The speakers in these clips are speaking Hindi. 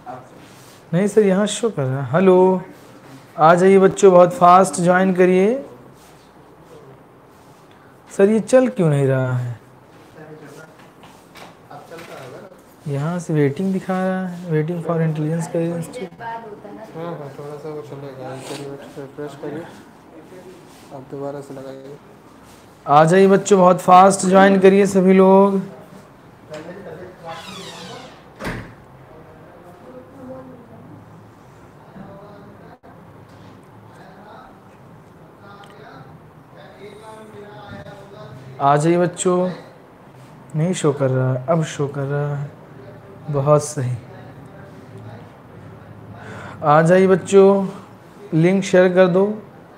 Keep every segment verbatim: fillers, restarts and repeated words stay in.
नहीं सर, यहाँ शो कर रहा है। हेलो, आ जाइए बच्चों, बहुत फास्ट ज्वाइन करिए। सर ये चल क्यों नहीं रहा है? यहाँ से वेटिंग दिखा रहा है, वेटिंग फॉर इंटेलिजेंस का इंस्टीट्यूट। हाँ हाँ, थोड़ा सा वो चलेगा, रिफ्रेश करिए, आप दोबारा से लगाइए। आ जाइए बच्चों, बहुत फास्ट ज्वाइन करिए सभी लोग। आ जाइए बच्चों। नहीं शो कर रहा है, अब शो कर रहा है, बहुत सही। आ जाइए बच्चों, लिंक शेयर कर दो।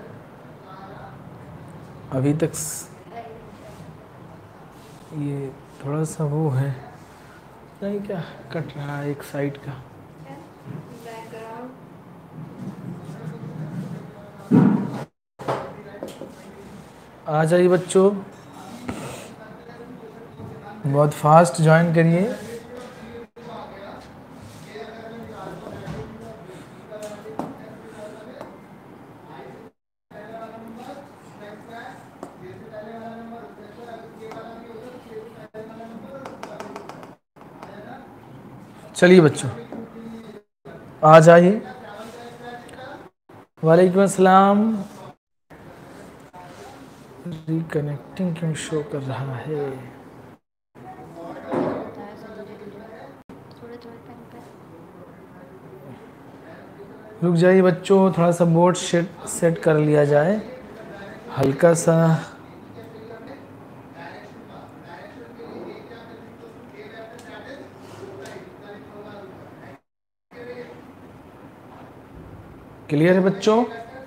अभी तक ये थोड़ा सा वो है, नहीं क्या कट रहा है एक साइड का। आ जाइए बच्चों, बहुत फास्ट ज्वाइन करिए। चलिए बच्चों, आ जाइए। वालेकुम अस्सलाम। रिकनेक्टिंग क्यों शो कर रहा है? रुक जाइए बच्चों, थोड़ा सा बोर्ड सेट सेट कर लिया जाए, हल्का सा। क्लियर है बच्चों?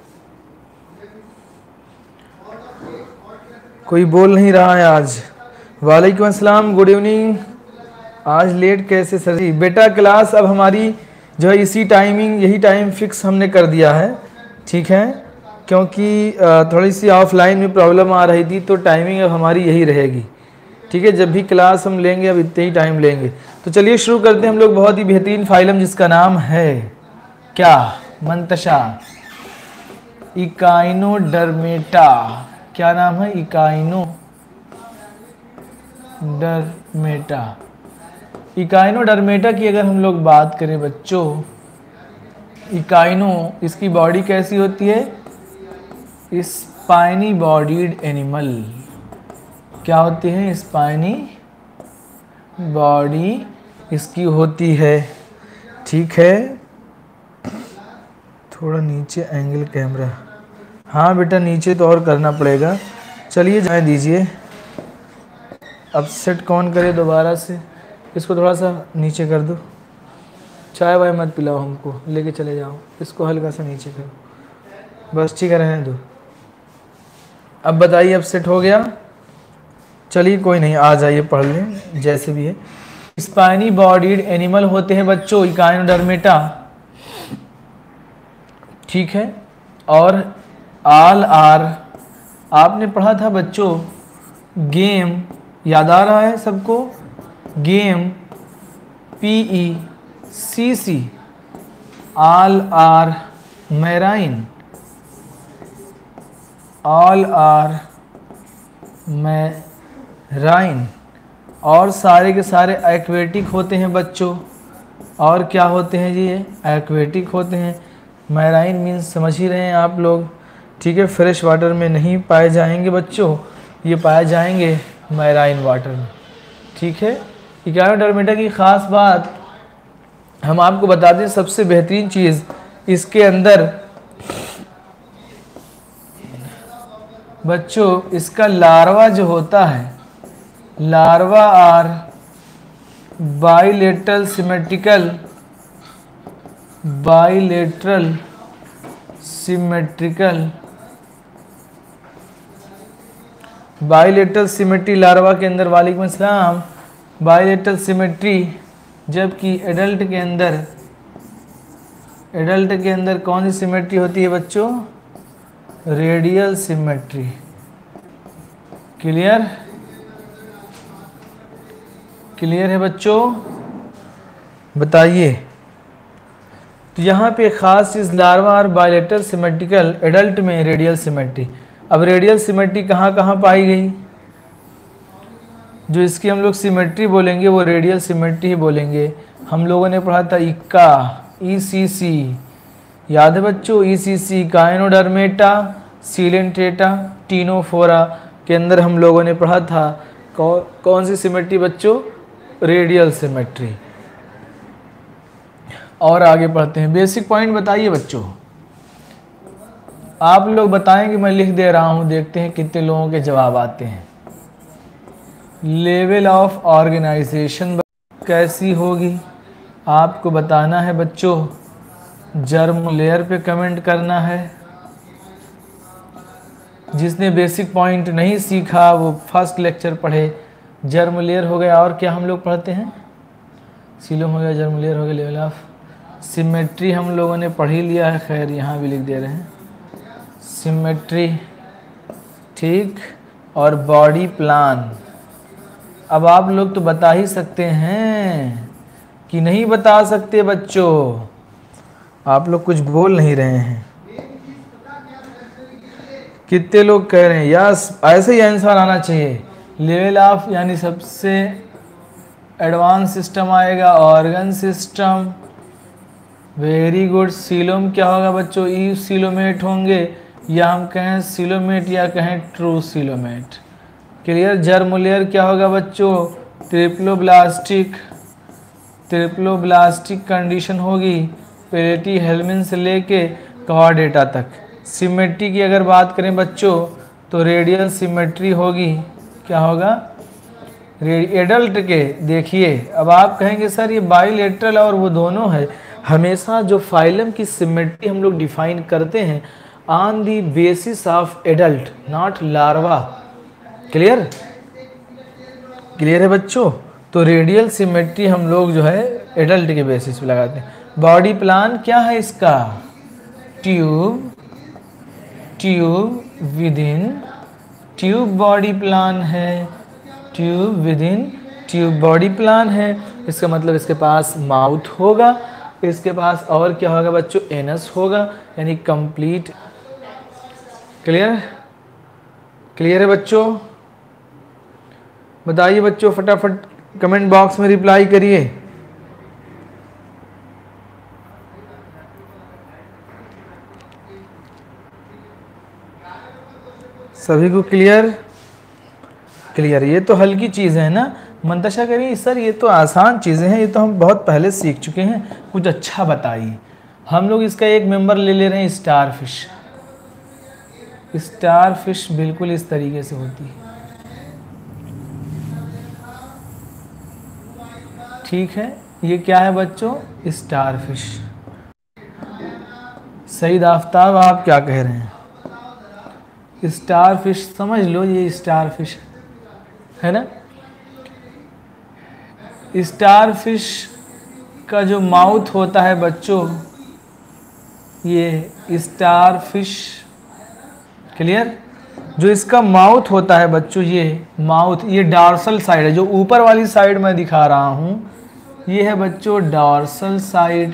कोई बोल नहीं रहा है आज। वालेकुम अस्सलाम, गुड इवनिंग। आज लेट कैसे सर जी? बेटा क्लास अब हमारी जो है इसी टाइमिंग, यही टाइम फिक्स हमने कर दिया है, ठीक है? क्योंकि थोड़ी सी ऑफलाइन में प्रॉब्लम आ रही थी, तो टाइमिंग अब हमारी यही रहेगी, ठीक है? जब भी क्लास हम लेंगे अब इतने ही टाइम लेंगे। तो चलिए शुरू करते हैं हम लोग बहुत ही बेहतरीन फाइलम जिसका नाम है क्या? मंतशा, इकाइनोडर्मेटा। क्या नाम है? इकाइनोडर्मेटा। इकाइनोडर्मेटा की अगर हम लोग बात करें बच्चों, इकाइनो, इसकी बॉडी कैसी होती है? Spiny bodied animal. क्या होती है? स्पाइनी बॉडी इसकी होती है, ठीक है? थोड़ा नीचे एंगल कैमरा, हाँ बेटा नीचे तो और करना पड़ेगा। चलिए जाने दीजिए, अब सेट कौन करे दोबारा से? इसको थोड़ा सा नीचे कर दो। चाय वाय मत पिलाओ हमको, लेके चले जाओ, इसको हल्का सा नीचे करो, बस ठीक है, रहने दो। अब बताइए, अब सेट हो गया? चलिए कोई नहीं, आ जाइए पढ़ लें जैसे भी है। स्पाइनी बॉडीड एनिमल होते हैं बच्चों इकाइनोडर्मेटा, ठीक है? और ऑल आर, आपने पढ़ा था बच्चों गेम, याद आ रहा है सबको? Game, P E C C, all are marine, all are marine, और सारे के सारे एक्वेटिक होते हैं बच्चों। और क्या होते हैं जी? ये एक्वेटिक होते हैं। मैराइन मीन्स समझ ही रहे हैं आप लोग, ठीक है? फ्रेश वाटर में नहीं पाए जाएंगे बच्चों, ये पाए जाएंगे मैराइन वाटर में, ठीक है? इकाइनोडर्मेटा की ख़ास बात हम आपको बता दें, सबसे बेहतरीन चीज़ इसके अंदर बच्चों, इसका लार्वा जो होता है, larva are bilateral symmetrical, bilateral symmetrical, bilateral symmetry larva के अंदर, वालेकुम अस्सलाम, बाइलेटरल सिमेट्री। जबकि एडल्ट के अंदर, एडल्ट के अंदर कौन सी सिमेट्री होती है बच्चों? Radial symmetry. क्लियर? क्लियर है बच्चों? बताइए, तो यहाँ पे खास चीज़ लार्वा और बायलेटरल सिमेट्रिकल, एडल्ट में रेडियल सिमेट्री। अब रेडियल सिमेट्री कहाँ कहाँ पाई गई? जो इसकी हम लोग सिमेट्री बोलेंगे वो रेडियल सिमेट्री ही बोलेंगे। हम लोगों ने पढ़ा था इक्का, ई सी सी, याद है बच्चों? ई सी सी गायनोडर्मेटा, सीलेंट्रेटा, टीनोफोरा के अंदर हम लोगों ने पढ़ा था कौ, कौन सी सिमेट्री बच्चों? Radial symmetry. और आगे पढ़ते हैं। बेसिक पॉइंट बताइए बच्चों, आप लोग बताएंगे, मैं लिख दे रहा हूं, देखते हैं कितने लोगों के जवाब आते हैं। लेवल ऑफ ऑर्गेनाइजेशन कैसी होगी आपको बताना है बच्चों। जर्म लेयर पे कमेंट करना है। जिसने बेसिक पॉइंट नहीं सीखा वो फर्स्ट लेक्चर पढ़े। जर्म लेयर हो गया, और क्या हम लोग पढ़ते हैं? सीलोम हो गया, जर्म लेयर हो गया, लेवल ऑफ सिमेट्री हम लोगों ने पढ़ ही लिया है। खैर यहाँ भी लिख दे रहे हैं सिमेट्री, ठीक। और बॉडी प्लान। अब आप लोग तो बता ही सकते हैं कि नहीं बता सकते बच्चों? आप लोग कुछ बोल नहीं रहे हैं। कितने लोग कह रहे हैं यस? ऐसे ही आंसर आना चाहिए। लेवल ऑफ यानी सबसे एडवांस सिस्टम आएगा, organ system, very good. Coelom क्या होगा बच्चों? ई सीलोमेट होंगे, या हम कहें सीलोमेट या कहें true coelomate. Clear. Germ layer क्या होगा बच्चों? ट्रिप्लोब्लास्टिक, ट्रिप्लोब्लास्टिक कंडीशन होगी पेलेटी हेल्मिन से लेके कॉर्डेटा तक। सिमेट्री की अगर बात करें बच्चों तो रेडियल सिमेट्री होगी। क्या होगा? एडल्ट के। देखिए अब आप कहेंगे सर ये बाइलेटरल और वो दोनों है। हमेशा जो फाइलम की सिमेट्री हम लोग डिफाइन करते हैं on the basis of adult, not larva. Clear? Clear है बच्चों? तो रेडियल सिमेट्री हम लोग जो है एडल्ट के बेसिस पे लगाते हैं। बॉडी प्लान क्या है इसका? Tube, tube within, tube body plan है, tube within tube body plan है। इसका मतलब इसके पास माउथ होगा, इसके पास और क्या होगा बच्चों? एनस होगा, यानी कंप्लीट। क्लियर? क्लियर है बच्चों? बताइए बच्चों, फटाफट कमेंट बॉक्स में रिप्लाई करिए। सभी को क्लियर? क्लियर। ये तो हल्की चीज़ है ना। मंतशा करिए सर ये तो आसान चीज़ें हैं, ये तो हम बहुत पहले सीख चुके हैं, कुछ अच्छा बताइए। हम लोग इसका एक मेंबर ले ले रहे हैं, स्टार फिश। स्टार फिश बिल्कुल इस तरीके से होती है, ठीक है। ये क्या है बच्चों? Star fish. सईद आफ्ताब आप क्या कह रहे हैं? स्टार फिश समझ लो, ये स्टार फिश है ना। स्टार फिश का जो माउथ होता है बच्चों, ये स्टार फिश। क्लियर? जो इसका माउथ होता है बच्चों, ये माउथ, ये डॉर्सल साइड है। जो ऊपर वाली साइड मैं दिखा रहा हूं ये है बच्चों डॉर्सल साइड।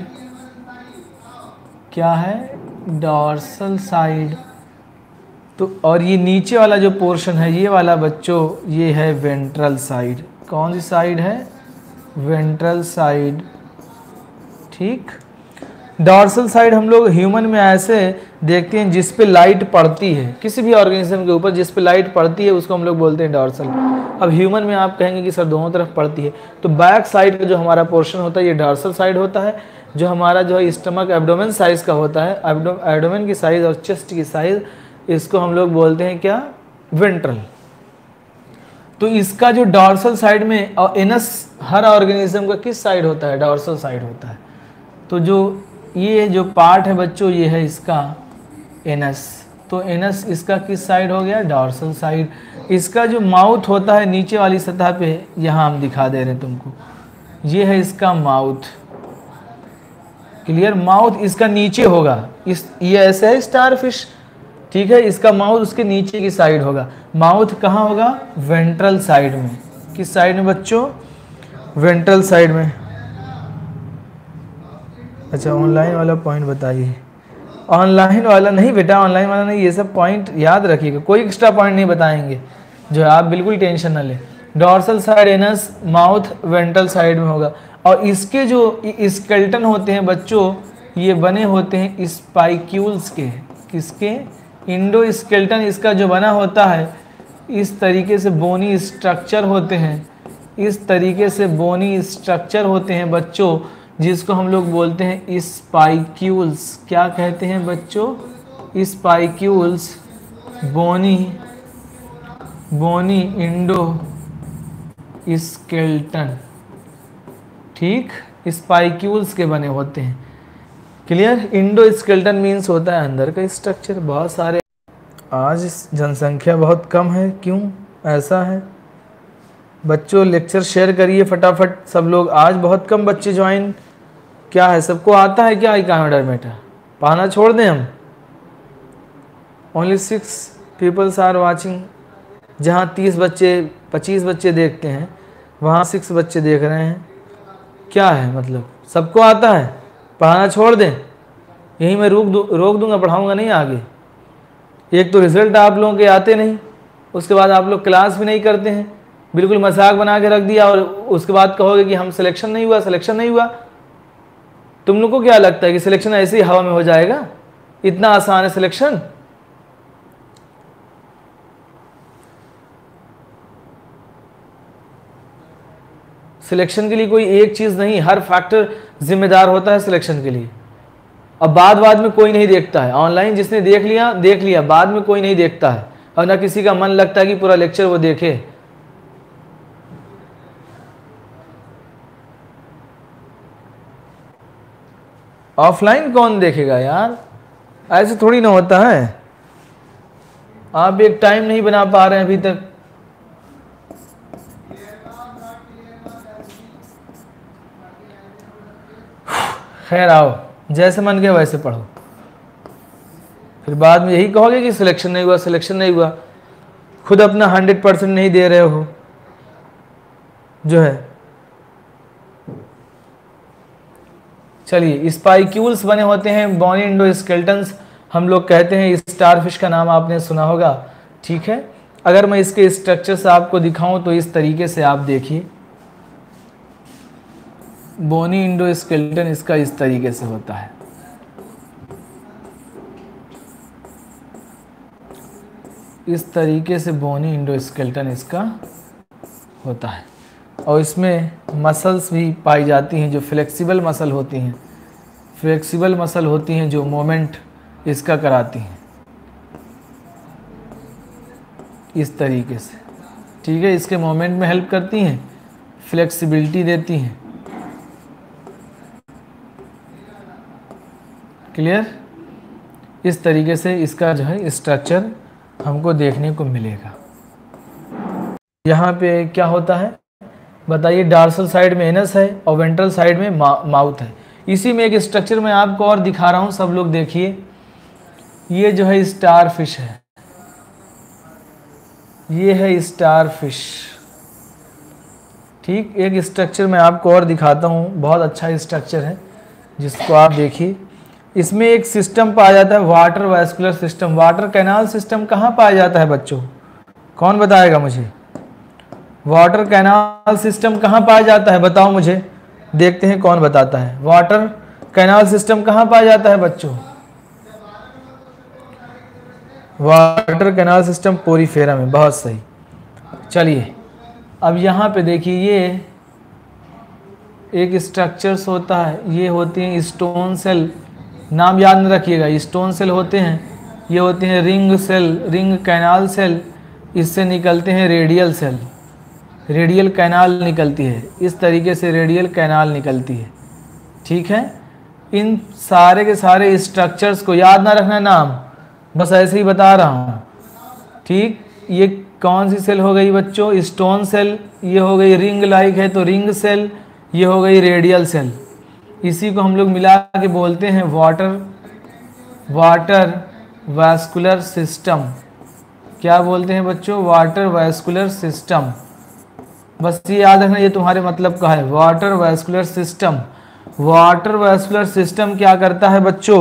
क्या है? Dorsal side. तो और ये नीचे वाला जो पोर्शन है ये वाला बच्चों, ये है वेंट्रल साइड। कौन सी साइड है? वेंट्रल साइड, ठीक। डॉर्सल साइड हम लोग ह्यूमन में ऐसे देखते हैं जिस पे लाइट पड़ती है, किसी भी ऑर्गेनिज्म के ऊपर जिस पे लाइट पड़ती है उसको हम लोग बोलते हैं डॉर्सल। अब ह्यूमन में आप कहेंगे कि सर दोनों तरफ पड़ती है, तो बैक साइड का जो हमारा पोर्शन होता है ये डॉर्सल साइड होता है। जो हमारा जो है स्टमक एब्डोमेन साइज का होता है, एब्डोमेन की साइज और चेस्ट की साइज, इसको हम लोग बोलते हैं क्या? वेंट्रल। तो इसका जो डॉर्सल साइड में, और एनस हर ऑर्गेनिज्म का किस साइड होता है? डॉर्सल साइड होता है। तो जो ये जो पार्ट है बच्चों ये है इसका एनस। तो एनस इसका किस साइड हो गया? Dorsal side. इसका जो माउथ होता है नीचे वाली सतह पे, यहाँ हम दिखा दे रहे हैं तुमको, ये है इसका माउथ। क्लियर? माउथ इसका नीचे होगा, इस ये ऐसे है स्टार फिश, ठीक है। इसका माउथ उसके नीचे की साइड होगा। माउथ कहाँ होगा? वेंट्रल साइड में। किस साइड में बच्चों? वेंट्रल साइड में। अच्छा ऑनलाइन वाला पॉइंट बताइए। ऑनलाइन वाला नहीं बेटा, ऑनलाइन वाला नहीं, ये सब पॉइंट याद रखिएगा, कोई एक्स्ट्रा पॉइंट नहीं बताएंगे जो है, आप बिल्कुल टेंशन ना लें। Dorsal side anus mouth ventral side में होगा, और इसके जो स्केलेटन होते हैं बच्चों, ये बने होते हैं स्पाइक्यूल्स के। किसके? इंडो स्केलेटन इसका जो बना होता है, इस तरीके से बोनी स्ट्रक्चर होते हैं, इस तरीके से बोनी स्ट्रक्चर होते हैं बच्चों, जिसको हम लोग बोलते हैं स्पाइक्यूल्स। क्या कहते हैं बच्चों? Spicules, bony bony endoskeleton, ठीक, स्पाइक्यूल्स के बने होते हैं। क्लियर? इंडो स्केलेटन मीन्स होता है अंदर का स्ट्रक्चर। बहुत सारे, आज जनसंख्या बहुत कम है, क्यों ऐसा है बच्चों? लेक्चर शेयर करिए फटाफट सब लोग, आज बहुत कम बच्चे ज्वाइन। क्या है, सबको आता है क्या इकोनॉमिक? पढ़ाना छोड़ दें हम? Only six peoples are watching. जहाँ तीस बच्चे पच्चीस बच्चे देखते हैं, वहाँ सिक्स बच्चे देख रहे हैं। क्या है मतलब, सबको आता है? पढ़ाना छोड़ दें? यहीं मैं रोक दूँ रोक दूँगा, पढ़ाऊँगा नहीं आगे। एक तो रिजल्ट आप लोगों के आते नहीं, उसके बाद आप लोग क्लास भी नहीं करते हैं, बिल्कुल मजाक बना के रख दिया, और उसके बाद कहोगे कि हम सिलेक्शन नहीं हुआ, सिलेक्शन नहीं हुआ। तुम लोग को क्या लगता है कि सिलेक्शन ऐसे ही हवा में हो जाएगा? इतना आसान है सिलेक्शन? सिलेक्शन के लिए कोई एक चीज नहीं, हर फैक्टर जिम्मेदार होता है सिलेक्शन के लिए। अब बाद बाद में कोई नहीं देखता है, ऑनलाइन जिसने देख लिया देख लिया, बाद में कोई नहीं देखता है, और ना किसी का मन लगता है कि पूरा लेक्चर वो देखे। ऑफलाइन कौन देखेगा यार, ऐसे थोड़ी ना होता है। आप एक टाइम नहीं बना पा रहे हैं अभी तक। खैर आओ, जैसे मन के वैसे पढ़ो, फिर बाद में यही कहोगे कि सिलेक्शन नहीं हुआ, सिलेक्शन नहीं हुआ। खुद अपना हंड्रेड परसेंट नहीं दे रहे हो जो है। चलिए, स्पाइक्यूल्स बने होते हैं, बोनी इंडो स्केलेटन्स हम लोग कहते हैं। स्टारफिश का नाम आपने सुना होगा, ठीक है। अगर मैं इसके स्ट्रक्चर से आपको दिखाऊं तो इस तरीके से आप देखिए, बोनी इंडो स्केलेटन इसका इस तरीके से होता है। इस तरीके से बोनी इंडो स्केलेटन इसका होता है, और इसमें मसल्स भी पाई जाती हैं जो फ्लेक्सिबल मसल होती हैं, फ्लेक्सिबल मसल होती हैं जो मोमेंट इसका कराती हैं इस तरीके से, ठीक है। इसके मोमेंट में हेल्प करती हैं, फ्लेक्सिबिलिटी देती हैं। क्लियर? इस तरीके से इसका जो है स्ट्रक्चर हमको देखने को मिलेगा। यहाँ पे क्या होता है बताइए? डार्सल साइड में एनस है और वेंट्रल साइड में मा, माउथ है। इसी में एक स्ट्रक्चर मैं आपको और दिखा रहा हूँ, सब लोग देखिए। ये जो है स्टार फिश है, ये है स्टार फिश, ठीक। एक स्ट्रक्चर मैं आपको और दिखाता हूँ, बहुत अच्छा स्ट्रक्चर है जिसको आप देखिए। इसमें एक सिस्टम पाया जाता है, water vascular system. Water canal system कहाँ पाया जाता है बच्चों? कौन बताएगा मुझे? वाटर कैनाल सिस्टम कहाँ पाया जाता है, बताओ मुझे। देखते हैं कौन बताता है। वाटर कैनाल सिस्टम कहाँ पाया जाता है बच्चों? वाटर कैनाल सिस्टम पोरीफेरा में, बहुत सही। चलिए, अब यहाँ पे देखिए, ये एक स्ट्रक्चर्स होता है, ये होते हैं स्टोन सेल। नाम याद न रखिएगा, स्टोन सेल होते हैं, ये होते हैं ring cell, ring canal cell. इससे निकलते हैं रेडियल सेल, रेडियल कैनाल निकलती है, इस तरीके से रेडियल कैनाल निकलती है, ठीक है। इन सारे के सारे स्ट्रक्चर्स को याद ना रखना नाम, बस ऐसे ही बता रहा हूँ, ठीक। ये कौन सी सेल हो गई बच्चों? Stone cell. ये हो गई रिंग लाइक है तो रिंग सेल, ये हो गई रेडियल सेल। इसी को हम लोग मिला के बोलते हैं वाटर वाटर वैस्कुलर सिस्टम। क्या बोलते हैं बच्चों? Water vascular system. बस ये याद रखना, ये तुम्हारे मतलब का है, water vascular system. Water vascular system क्या करता है बच्चों,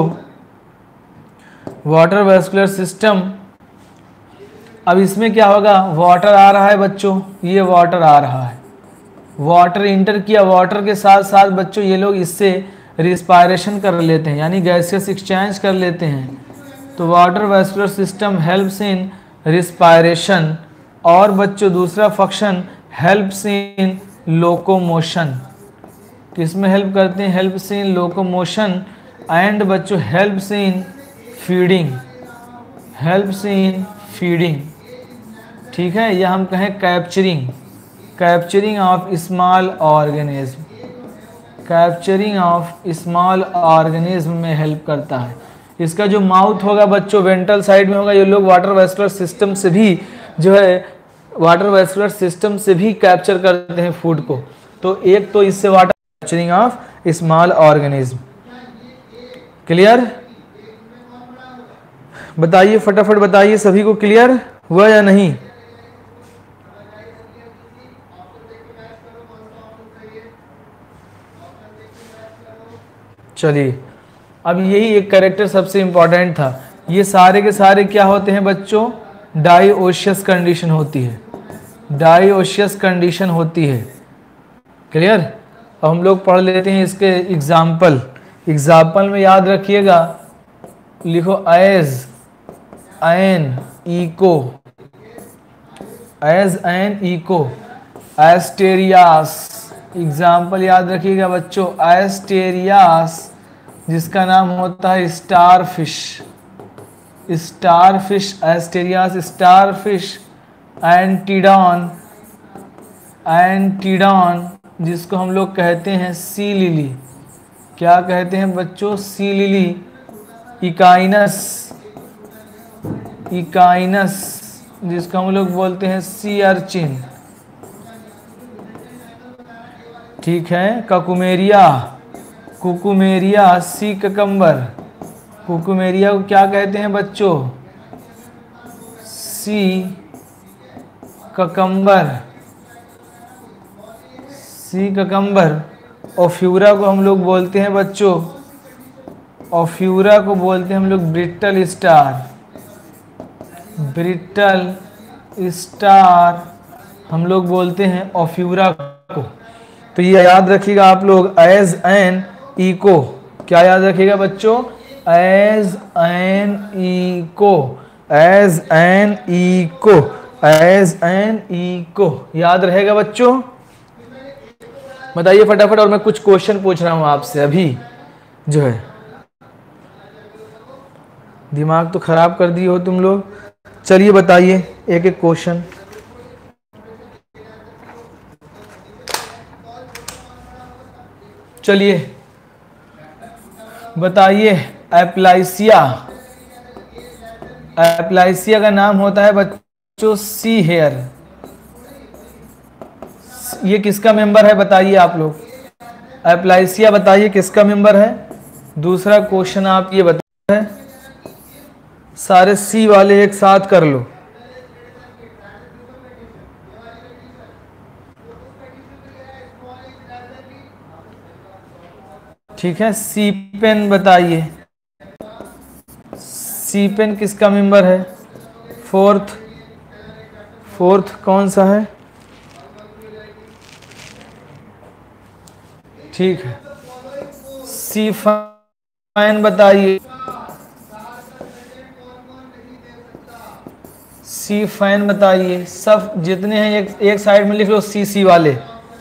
वाटर वैस्कुलर सिस्टम, अब इसमें क्या होगा, वाटर आ रहा है बच्चों, ये वाटर आ रहा है, वाटर इंटर किया, वाटर के साथ साथ बच्चों ये लोग इससे रिस्पायरेशन कर लेते हैं, यानी गैसेस एक्सचेंज कर लेते हैं। तो water vascular system helps in respiration, और बच्चों दूसरा फंक्शन हेल्प्स इन लोकोमोशन, किसमें हेल्प करते हैं, हेल्प्स इन लोकोमोशन, एंड बच्चों helps in feeding, helps in feeding, ठीक है, या हम कहें capturing, capturing of small organism, capturing of small organism में हेल्प करता है। इसका जो माउथ होगा बच्चों वेंट्रल साइड में होगा, ये लोग वाटर वैस्कुलर सिस्टम से भी जो है वाटर वैस्कुलर सिस्टम से भी कैप्चर करते हैं फूड को। तो एक तो इससे water capturing of small organism, clear, बताइए फटाफट बताइए, सभी को क्लियर हुआ या नहीं। चलिए, अब यही एक कैरेक्टर सबसे इंपॉर्टेंट था। ये सारे के सारे क्या होते हैं बच्चों, डाइओशियस कंडीशन होती है, डाइओशियस कंडीशन होती है, क्लियर। अब हम लोग पढ़ लेते हैं इसके एग्जाम्पल, एग्जाम्पल में याद रखिएगा, लिखो as an echo, as an echo, Asterias, example याद रखिएगा बच्चों, एस्टेरियास जिसका नाम होता है starfish, starfish, Asterias starfish, Antedon, Antedon जिसको हम लोग कहते हैं सी लिली, क्या कहते हैं बच्चों, सी लिली, इकाइनस, इकाइनस जिसको हम लोग बोलते हैं सी अर्चिन, ठीक है, Cucumaria, Cucumaria sea cucumber, Cucumaria को क्या कहते हैं बच्चों, sea cucumber, sea cucumber. Ophiura को हम लोग बोलते हैं बच्चों, ओफ्यूरा को बोलते हैं हम लोग ब्रिटल स्टार, ब्रिटल स्टार हम लोग बोलते हैं ओफ्यूरा को। तो ये याद रखिएगा आप लोग, एज एन इको, क्या याद रखिएगा बच्चों, as an echo, as an echo, as an echo, याद रहेगा बच्चों। बताइए फटाफट, और मैं कुछ क्वेश्चन पूछ रहा हूं आपसे अभी, जो है दिमाग तो खराब कर दिए हो तुम लोग। चलिए बताइए एक एक क्वेश्चन, चलिए बताइए, एप्लाइसिया, एप्लाइसिया का नाम होता है बच्चों सी हेयर, ये किसका मेंबर है बताइए आप लोग, एप्लाइसिया बताइए किसका मेंबर है। दूसरा क्वेश्चन आप ये बताइए, सारे सी वाले एक साथ कर लो, ठीक है, सी पेन बताइए, सी पेन किसका मेंबर है। फोर्थ, फोर्थ कौन सा है, ठीक है, सी फाइन बताइए, सी फाइन बताइए, सब जितने हैं एक एक साइड में लिख लो, सी सी वाले,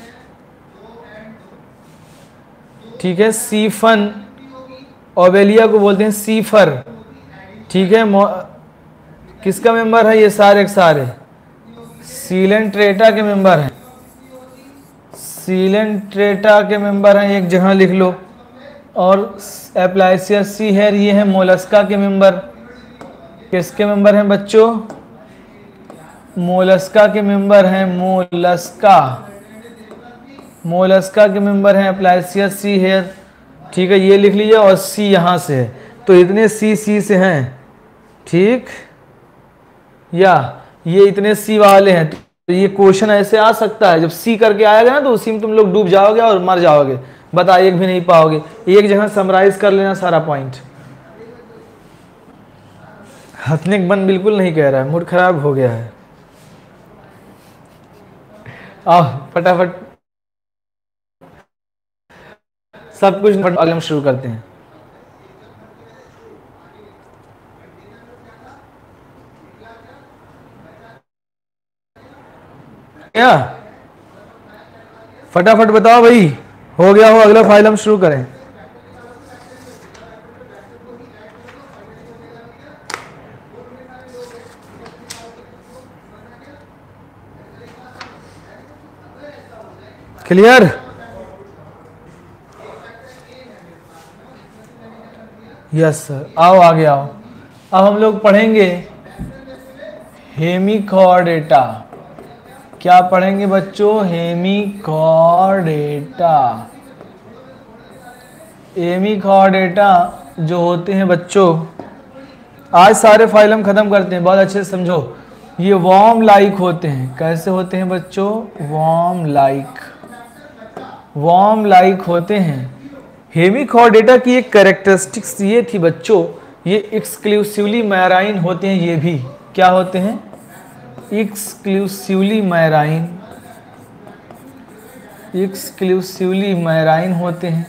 ठीक है, सीफन, ओबेलिया को बोलते हैं सीफर, ठीक है, किसका मेंबर है ये सारे के सारे, सीलेंट्रेटा के मेंबर हैं, सीलेंट्रेटा के मेंबर हैं, एक जगह लिख लो। और एप्लाइसिया सी हेयर ये है मोलस्का के मेंबर, किसके मेंबर हैं बच्चों, मोलस्का के मेंबर हैं, मोलस्का, मोलस्का के मेंबर हैं एप्लाइसिया सी हेयर, ठीक है, ये लिख लीजिए, और सी यहाँ से है, तो इतने सी सी से हैं, ठीक, या ये इतने सी वाले हैं। तो ये क्वेश्चन ऐसे आ सकता है, जब सी करके आएगा ना तो उसी में तुम लोग डूब जाओगे और मर जाओगे, बता, एक भी नहीं पाओगे। एक जगह समराइज कर लेना सारा पॉइंट। हंसने के मन बिल्कुल नहीं कह रहा है, मूड खराब हो गया है। आओ फटाफट सब कुछ, अगले हम शुरू करते हैं। क्या फटाफट बताओ भाई, हो गया हो, अगला फाइल हम शुरू करें। क्लियर? यस सर, आओ आगे आओ। अब हम लोग पढ़ेंगे हेमिकॉर्डेटा। क्या पढ़ेंगे बच्चों? हेमिकॉर्डेटा। हेमिकॉर्डेटा जो होते हैं बच्चों, आज सारे फाइल हम खत्म करते हैं, बहुत अच्छे से समझो। ये वॉर्म लाइक होते हैं। कैसे होते हैं बच्चों? वॉर्म लाइक, वॉर्म लाइक होते हैं। हेमिकॉर्डेटा की एक कैरेक्टरिस्टिक्स ये थी बच्चों, ये एक्सक्लूसिवली मैराइन होते हैं। ये भी क्या होते हैं? एक्सक्लूसिवली मैराइन, एक्सक्लूसिवली मैराइन होते हैं,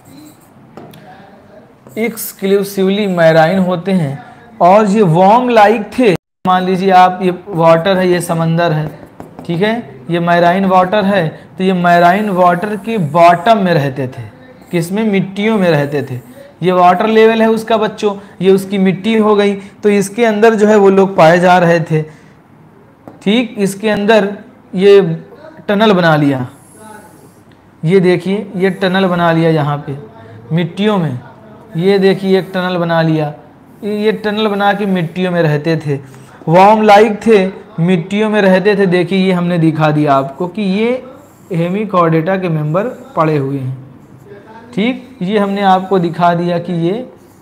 एक्सक्लूसिवली मैराइन होते हैं। और ये वॉर्म लाइक थे। मान लीजिए आप, ये वाटर है, ये समंदर है, ठीक है, ये मैराइन वाटर है, तो ये मैराइन वाटर के बॉटम में रहते थे। किसमें? मिट्टियों में रहते थे। ये वाटर लेवल है उसका बच्चों, ये उसकी मिट्टी हो गई, तो इसके अंदर जो है वो लोग पाए जा रहे थे। ठीक, इसके अंदर ये टनल बना लिया, ये देखिए ये टनल बना लिया यहाँ पे मिट्टियों में। ये देखिए एक टनल बना लिया, ये टनल बना के मिट्टियों में रहते थे। वार्म लाइक थे, मिट्टियों में रहते थे। देखिए ये हमने दिखा दिया आपको कि ये हेमिकॉर्डेटा के मेंबर पड़े हुए हैं। ठीक, ये हमने आपको दिखा दिया कि ये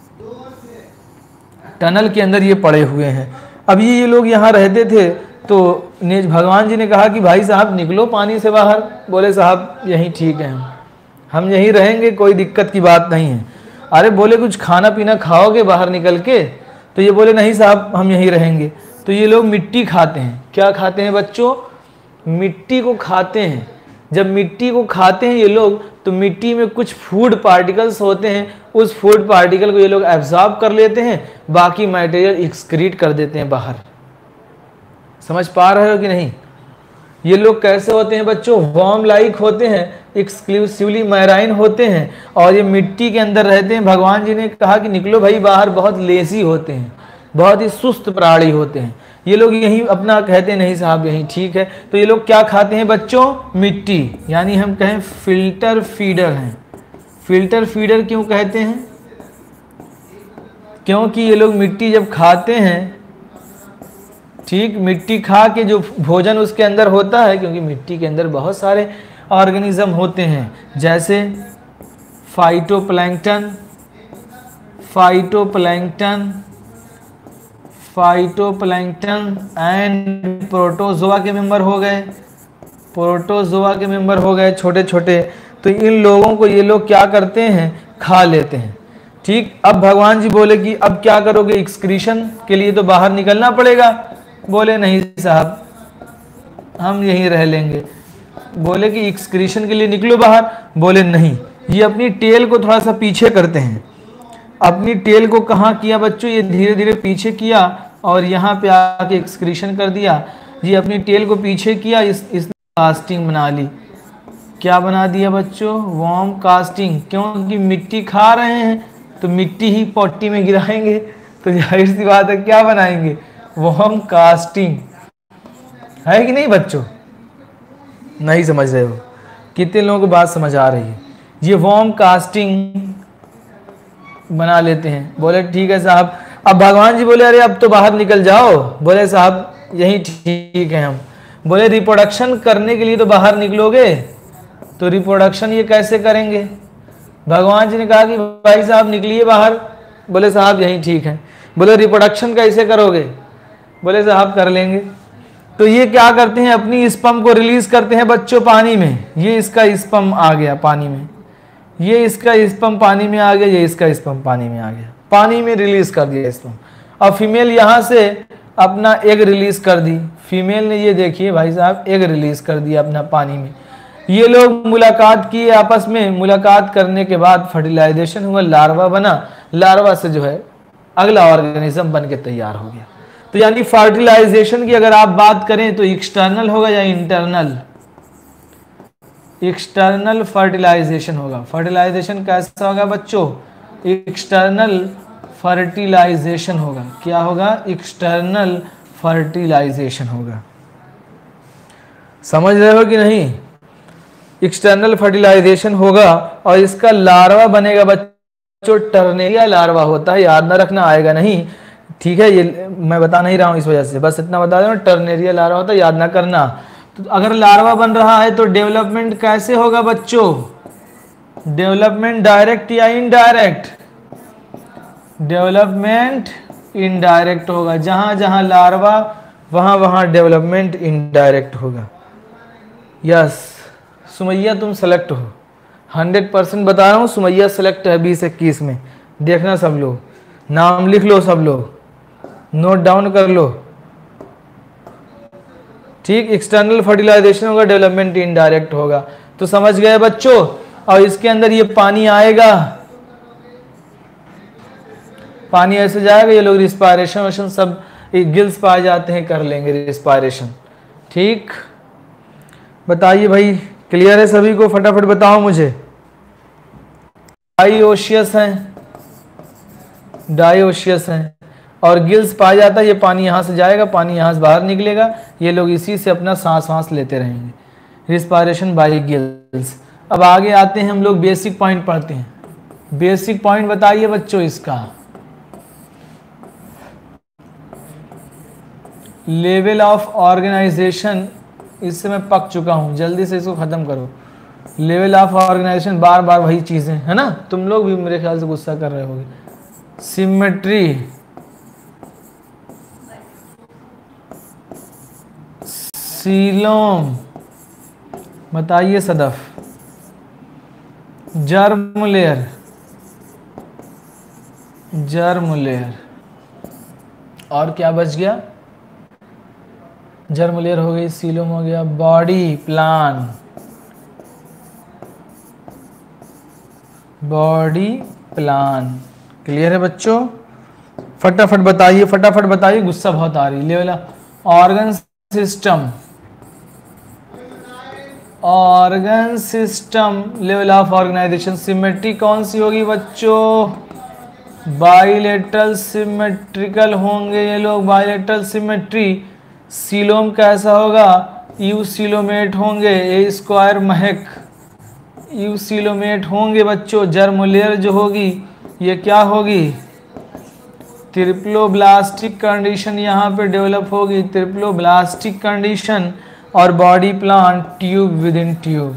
टनल के अंदर ये पड़े हुए हैं। अब ये ये लोग यहाँ रहते थे, तो नेज भगवान जी ने कहा कि भाई साहब निकलो पानी से बाहर। बोले साहब यहीं ठीक है, हम हम यहीं रहेंगे, कोई दिक्कत की बात नहीं है। अरे बोले कुछ खाना पीना खाओगे बाहर निकल के? तो ये बोले नहीं साहब हम यहीं रहेंगे। तो ये लोग मिट्टी खाते हैं। क्या खाते हैं बच्चों? मिट्टी को खाते हैं। जब मिट्टी को खाते हैं ये लोग, तो मिट्टी में कुछ फूड पार्टिकल्स होते हैं, उस फूड पार्टिकल को ये लोग एब्जॉर्ब कर लेते हैं, बाकी मटेरियल एक्सक्रीट कर देते हैं बाहर। समझ पा रहे हो कि नहीं? ये लोग कैसे होते हैं बच्चों? वॉर्म लाइक होते हैं, एक्सक्लूसिवली मैराइन होते हैं, और ये मिट्टी के अंदर रहते हैं। भगवान जी ने कहा कि निकलो भाई बाहर, बहुत लेजी होते हैं, बहुत ही सुस्त प्राणी होते हैं ये लोग। यहीं अपना कहते नहीं साहब यहीं ठीक है। तो ये लोग क्या खाते हैं बच्चों? मिट्टी, यानी हम कहें फिल्टर फीडर हैं। फिल्टर फीडर क्यों कहते हैं? क्योंकि ये लोग मिट्टी जब खाते हैं, ठीक, मिट्टी खा के जो भोजन उसके अंदर होता है, क्योंकि मिट्टी के अंदर बहुत सारे ऑर्गेनिज्म होते हैं, जैसे phytoplankton, phytoplankton phytoplankton and protozoa के मेंबर हो गए, प्रोटोजोआ के मेंबर हो गए छोटे छोटे। तो इन लोगों को ये लोग क्या करते हैं? खा लेते हैं। ठीक, अब भगवान जी बोले कि अब क्या करोगे? एक्सक्रीशन के लिए तो बाहर निकलना पड़ेगा। बोले नहीं साहब हम यहीं रह लेंगे। बोले कि एक्सक्रीशन के लिए निकलो बाहर। बोले नहीं। ये अपनी टेल को थोड़ा सा पीछे करते हैं। अपनी टेल को कहाँ किया बच्चों? ये धीरे धीरे पीछे किया और यहाँ पे आके एक्सक्रीशन कर दिया। ये अपनी टेल को पीछे किया, इस इसने कास्टिंग बना ली। क्या बना दिया बच्चों? Worm casting. क्योंकि मिट्टी खा रहे हैं तो मिट्टी ही पॉटी में गिराएंगे, तो जाहिर सी बात है क्या बनाएंगे? Worm casting. है कि नहीं बच्चों? नहीं समझ रहे हो? कितने लोगों को बात समझ आ रही है? ये वॉर्म कास्टिंग बना लेते हैं। बोले ठीक है साहब। अब भगवान जी बोले अरे अब तो बाहर निकल जाओ। बोले साहब यही ठीक है हम। बोले रिप्रोडक्शन करने के लिए तो बाहर निकलोगे, तो रिप्रोडक्शन ये कैसे करेंगे? भगवान जी ने कहा कि भाई साहब निकलिए बाहर। बोले साहब यही ठीक है। बोले रिप्रोडक्शन कैसे करोगे? बोले साहब कर लेंगे। तो ये क्या करते हैं? अपनी स्पर्म को रिलीज करते हैं बच्चों पानी में। ये इसका स्पर्म आ गया पानी में, ये इसका स्पर्म पानी में आ गया, ये इसका स्पर्म पानी में आ गया, पानी में रिलीज कर दिया स्पर्म। अब फीमेल यहाँ से अपना एग रिलीज कर दी, फीमेल ने ये देखिए भाई साहब एग रिलीज कर दिया अपना पानी में। ये लोग मुलाकात किए आपस में, मुलाकात करने के बाद फर्टिलाइजेशन हुआ, लार्वा बना, लार्वा से जो है अगला ऑर्गेनिज्म बन के तैयार हो गया। तो यानी फर्टिलाइजेशन की अगर आप बात करें तो एक्सटर्नल होगा या इंटरनल? एक्सटर्नल फर्टिलाइजेशन होगा। फर्टिलाइजेशन कैसा होगा बच्चों? एक्सटर्नल फर्टिलाइजेशन होगा। क्या होगा? एक्सटर्नल फर्टिलाइजेशन होगा। समझ रहे हो कि नहीं? एक्सटर्नल फर्टिलाइजेशन होगा और इसका लार्वा बनेगा बच्चों, टर्नेरिया लार्वा होता है, याद ना रखना, आएगा नहीं, ठीक है? ये मैं बता नहीं रहा हूं इस वजह से, बस इतना बता रहा हूं, टर्नेरिया लार्वा होता है, याद ना करना। तो अगर लार्वा बन रहा है तो डेवलपमेंट कैसे होगा बच्चों? डेवलपमेंट डायरेक्ट या इनडायरेक्ट? डेवलपमेंट इनडायरेक्ट होगा। जहां जहां लार्वा वहां वहां डेवलपमेंट इनडायरेक्ट होगा। यस सुमैया तुम सेलेक्ट हो, हंड्रेड परसेंट बता रहा हूं, सुमैया सेलेक्ट है बीस इक्कीस में। देखना सब लोग, नाम लिख लो, सब लोग नोट डाउन कर लो, ठीक? एक्सटर्नल फर्टिलाइजेशन होगा, डेवलपमेंट इनडायरेक्ट होगा। तो समझ गए बच्चों? और इसके अंदर ये पानी आएगा, पानी ऐसे जाएगा, ये लोग रिस्पायरेशन वशन सब गिल्स पाए जाते हैं, कर लेंगे रिस्पायरेशन, ठीक? बताइए भाई, क्लियर है सभी को? फटाफट बताओ मुझे। डाइओशियस हैं, डाइओशियस हैं और गिल्स पाया जाता है, ये पानी यहाँ से जाएगा, पानी यहाँ से बाहर निकलेगा, ये लोग इसी से अपना सांस सांस लेते रहेंगे, रिस्पायरेशन बाय गिल्स। अब आगे आते हैं हम लोग, बेसिक पॉइंट पढ़ते हैं। बेसिक पॉइंट बताइए बच्चों इसका। लेवल ऑफ ऑर्गेनाइजेशन, इससे मैं पक चुका हूं, जल्दी से इसको खत्म करो। लेवल ऑफ ऑर्गेनाइजेशन, बार बार वही चीजें है ना, तुम लोग भी मेरे ख्याल से गुस्सा कर रहे होगे। सिमेट्री, सीलोम, बताइए Sadaf, germ layer, germ layer, और क्या बच गया? जर्म लेयर हो गई, सीलोम हो गया, body plan, body plan. Clear है बच्चों? फटाफट बताइए, फटाफट बताइए, गुस्सा बहुत आ रही। Level organ system, organ system, level of organization. Symmetry कौन सी होगी बच्चों? बाइलेटरल सिमेट्रिकल होंगे ये लोग, बाइलेटरल सिमेट्री। सीलोम कैसा होगा? यू सीलोमेट होंगे, a square Mahak eucoelomate होंगे बच्चों। जर्म लेयर जो होगी ये क्या होगी? ट्रिप्लोब्लास्टिक कंडीशन यहाँ पे डेवलप होगी, ट्रिप्लोब्लास्टिक कंडीशन। और body plan, tube within tube,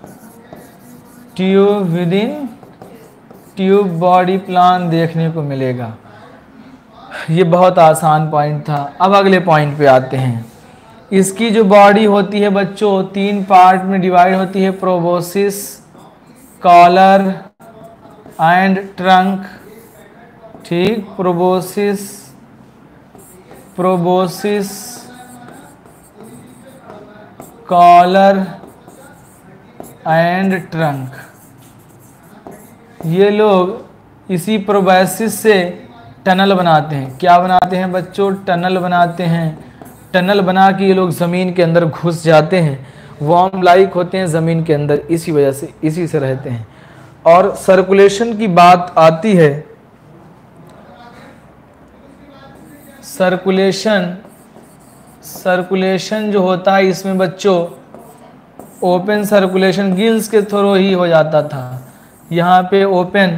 tube within tube body plan देखने को मिलेगा। ये बहुत आसान पॉइंट था। अब अगले पॉइंट पे आते हैं। इसकी जो बॉडी होती है बच्चों, तीन पार्ट में डिवाइड होती है, प्रोबोसिस, कॉलर एंड ट्रंक, ठीक? Proboscis, proboscis, collar and trunk. ये लोग इसी प्रोबोसिस से टनल बनाते हैं। क्या बनाते हैं बच्चों? टनल बनाते हैं। टनल बना के ये लोग ज़मीन के अंदर घुस जाते हैं, वॉर्म लाइक होते हैं ज़मीन के अंदर, इसी वजह से इसी से रहते हैं। और सर्कुलेशन की बात आती है, सर्कुलेशन, सर्कुलेशन जो होता है इसमें बच्चों ओपन सर्कुलेशन गिल्स के थ्रू ही हो जाता था। यहाँ पे ओपन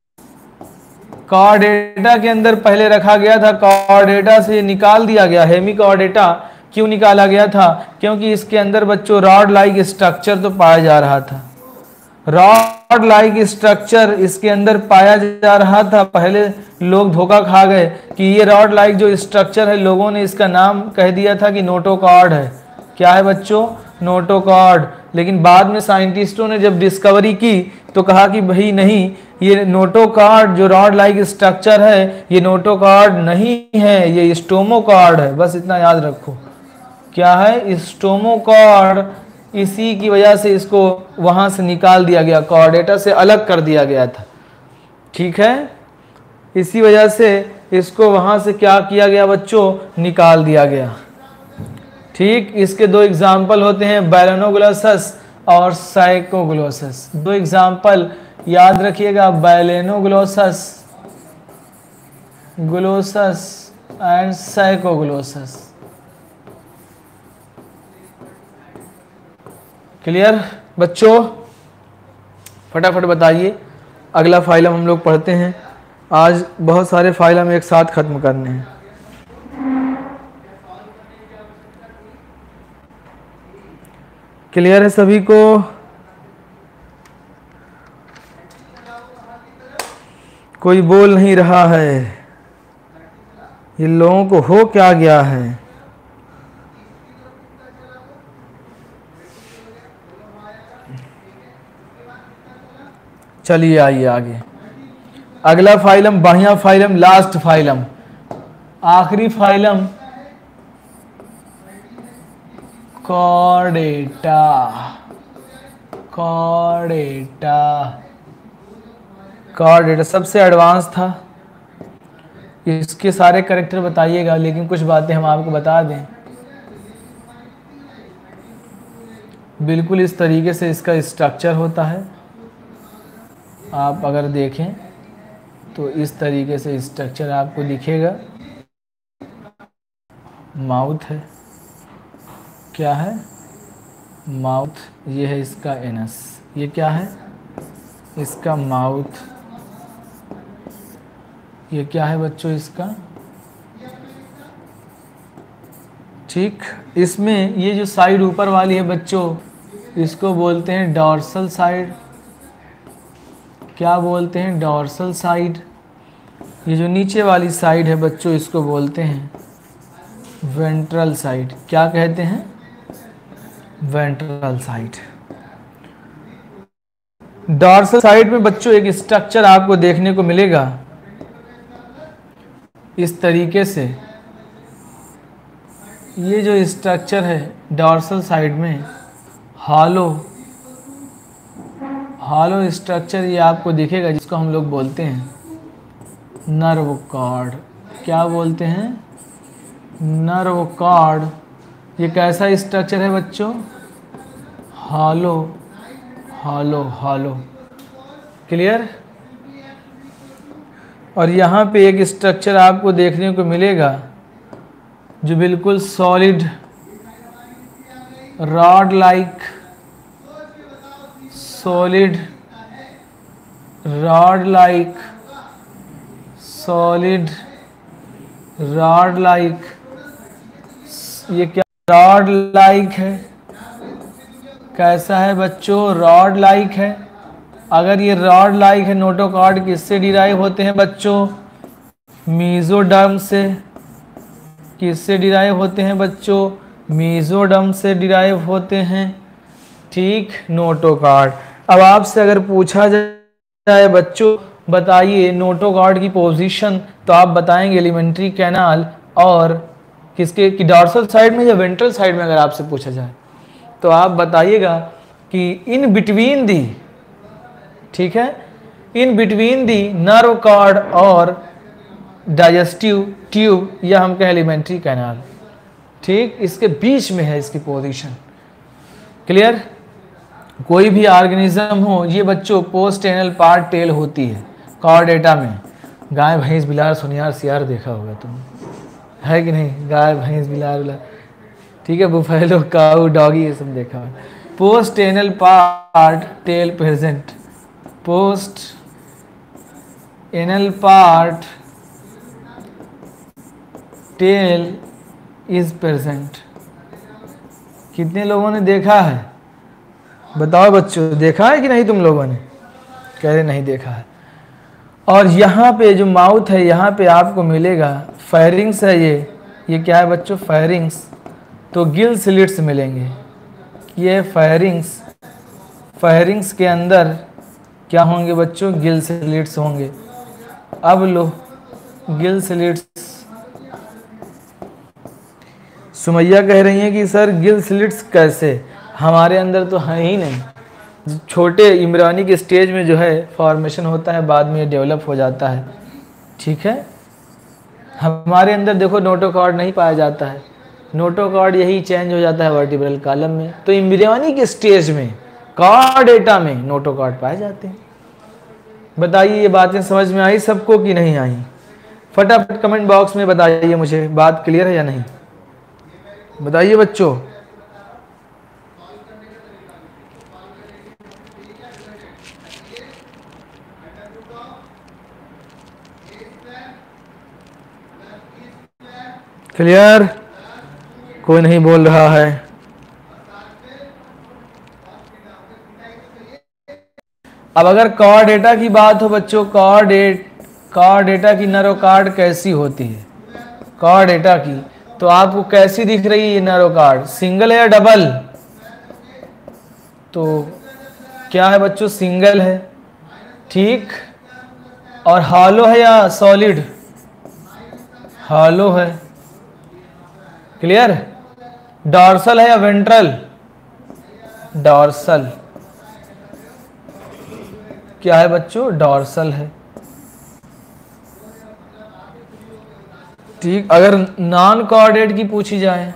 कॉर्डेटा के अंदर पहले रखा गया था, कॉर्डेटा से निकाल दिया गया। हेमी कॉर्डेटा क्यों निकाला गया था? क्योंकि इसके अंदर बच्चों रॉड लाइक स्ट्रक्चर तो पाया जा रहा था, रॉड लाइक स्ट्रक्चर इसके अंदर पाया जा रहा था। पहले लोग धोखा खा गए कि ये रॉड लाइक जो स्ट्रक्चर है, लोगों ने इसका नाम कह दिया था कि नोटोकॉर्ड है। क्या है बच्चों? नोटोकॉर्ड। लेकिन बाद में साइंटिस्टों ने जब डिस्कवरी की तो कहा कि भाई नहीं, ये नोटोकॉर्ड जो रॉड लाइक स्ट्रक्चर है ये नोटोकॉर्ड नहीं है, ये स्टोमोकॉर्ड है। बस इतना याद रखो, क्या है? स्टोमोकॉर्ड। इसी की वजह से इसको वहां से निकाल दिया गया, कॉर्डेटा से अलग कर दिया गया था, ठीक है। इसी वजह से इसको वहां से क्या किया गया बच्चों? निकाल दिया गया, ठीक। इसके दो एग्जाम्पल होते हैं, बैलेनोग्लोसस और साइकोग्लोसस। दो एग्जाम्पल याद रखिएगा, बैलेनोग्लोसस ग्लोसस एंड साइकोग्लोसस। क्लियर बच्चों? फटाफट बताइए। अगला फाइलम हम लोग पढ़ते हैं। आज बहुत सारे फाइलम एक साथ खत्म करने हैं। क्लियर है सभी को? कोई बोल नहीं रहा है, ये लोगों को हो क्या गया है? चलिए आइए आगे। अगला फाइलम बढ़िया फाइलम, लास्ट फाइलम, आखिरी फाइलम, कॉर्डेटा। कॉर्डेटा कॉर्डेटा सबसे एडवांस था। इसके सारे कैरेक्टर बताइएगा, लेकिन कुछ बातें हम आपको बता दें। बिल्कुल इस तरीके से इसका स्ट्रक्चर होता है। आप अगर देखें तो इस तरीके से स्ट्रक्चर आपको दिखेगा। माउथ है, क्या है? माउथ। ये है इसका एनस। ये क्या है? इसका माउथ। ये क्या है बच्चों? इसका, ठीक। इसमें ये जो साइड ऊपर वाली है बच्चों, इसको बोलते हैं डॉर्सल साइड। क्या बोलते हैं? Dorsal side. ये जो नीचे वाली साइड है बच्चों, इसको बोलते हैं वेंट्रल साइड। क्या कहते हैं? Ventral side. डॉर्सल साइड में बच्चों एक स्ट्रक्चर आपको देखने को मिलेगा इस तरीके से। ये जो स्ट्रक्चर है डॉर्सल साइड में, हॉलो हॉलो स्ट्रक्चर ये आपको दिखेगा, जिसको हम लोग बोलते हैं नर्व कॉर्ड। क्या बोलते हैं? Nerve cord. ये कैसा स्ट्रक्चर है बच्चों? Hollow hollow hollow. क्लियर? और यहाँ पे एक स्ट्रक्चर आपको देखने को मिलेगा जो बिल्कुल solid rod like solid rod like solid rod like ये क्या रॉड लाइक है? कैसा है बच्चों? रॉड लाइक है। अगर ये रॉड लाइक है, नोटोकॉर्ड किससे डिराइव होते हैं बच्चों? मीजोडर्म से। किससे डिराइव होते हैं बच्चों? मीजोडर्म से डिराइव होते हैं, ठीक। नोटोकॉर्ड। अब आपसे अगर पूछा जाए बच्चों बताइए नोटोकॉर्ड की पोजीशन, तो आप बताएंगे एलिमेंट्री कैनाल और किसके की डॉर्सल साइड में या वेंट्रल साइड में। अगर आपसे पूछा जाए तो आप बताइएगा कि इन बिटवीन दी, ठीक है, in between the nerve cord और डाइजेस्टिव ट्यूब, या हम कहें एलिमेंट्री कैनाल, ठीक। इसके बीच में है इसकी पोजीशन। क्लियर? कोई भी ऑर्गेनिज्म हो, ये बच्चों पोस्ट एनल पार्ट टेल होती है कॉर्डेटा में। गाय भैंस बिलार सुनियार सियार देखा होगा तुम, है कि नहीं? गाय भैंस बिलार बिलार, ठीक है। बुफेलो काऊ डॉगी ये सब देखा है। Post anal part tail present. Post anal part tail is present. कितने लोगों ने देखा है? बताओ बच्चों, देखा है कि नहीं तुम लोगों ने? कह रहे नहीं देखा है। और यहाँ पे जो माउथ है, यहाँ पे आपको मिलेगा फेरिंग्स है। ये ये क्या है बच्चों? फेरिंग्स। तो गिल स्लिट्स मिलेंगे। ये फेरिंग्स, फेरिंग्स के अंदर क्या होंगे बच्चों? गिल स्लिट्स होंगे। अब लो गिल स्लिट्स, सुमैया कह रही हैं कि सर गिल स्लिट्स कैसे? हमारे अंदर तो है ही नहीं। छोटे इमरानी के स्टेज में जो है फॉर्मेशन होता है, बाद में ये डेवलप हो जाता है। ठीक है, हमारे अंदर देखो नोटोकॉर्ड नहीं पाया जाता है, नोटोकॉर्ड यही चेंज हो जाता है वर्टिब्रल कॉलम में। तो इमरानी के स्टेज में कॉर्डेटा में नोटोकॉर्ड पाए जाते हैं। बताइए ये बातें समझ में आई सबको कि नहीं आई? फटाफट कमेंट बॉक्स में बताइए मुझे, बात क्लियर है या नहीं? बताइए बच्चों। क्लियर? कोई नहीं बोल रहा है। अब अगर कॉर्डेटा की बात हो बच्चों, कॉर्डेट कॉर्डेटा की नरोकार्ड कैसी होती है? कॉर्डेटा की तो आपको कैसी दिख रही है ये नरोकार्ड? सिंगल है या डबल? तो क्या है बच्चों? सिंगल है। ठीक, और हॉलो है या सॉलिड? हॉलो है। क्लियर? डॉर्सल है या वेंट्रल? डॉर्सल। क्या है बच्चों? डॉर्सल है। ठीक, अगर नॉन कॉर्डेट की पूछी जाए,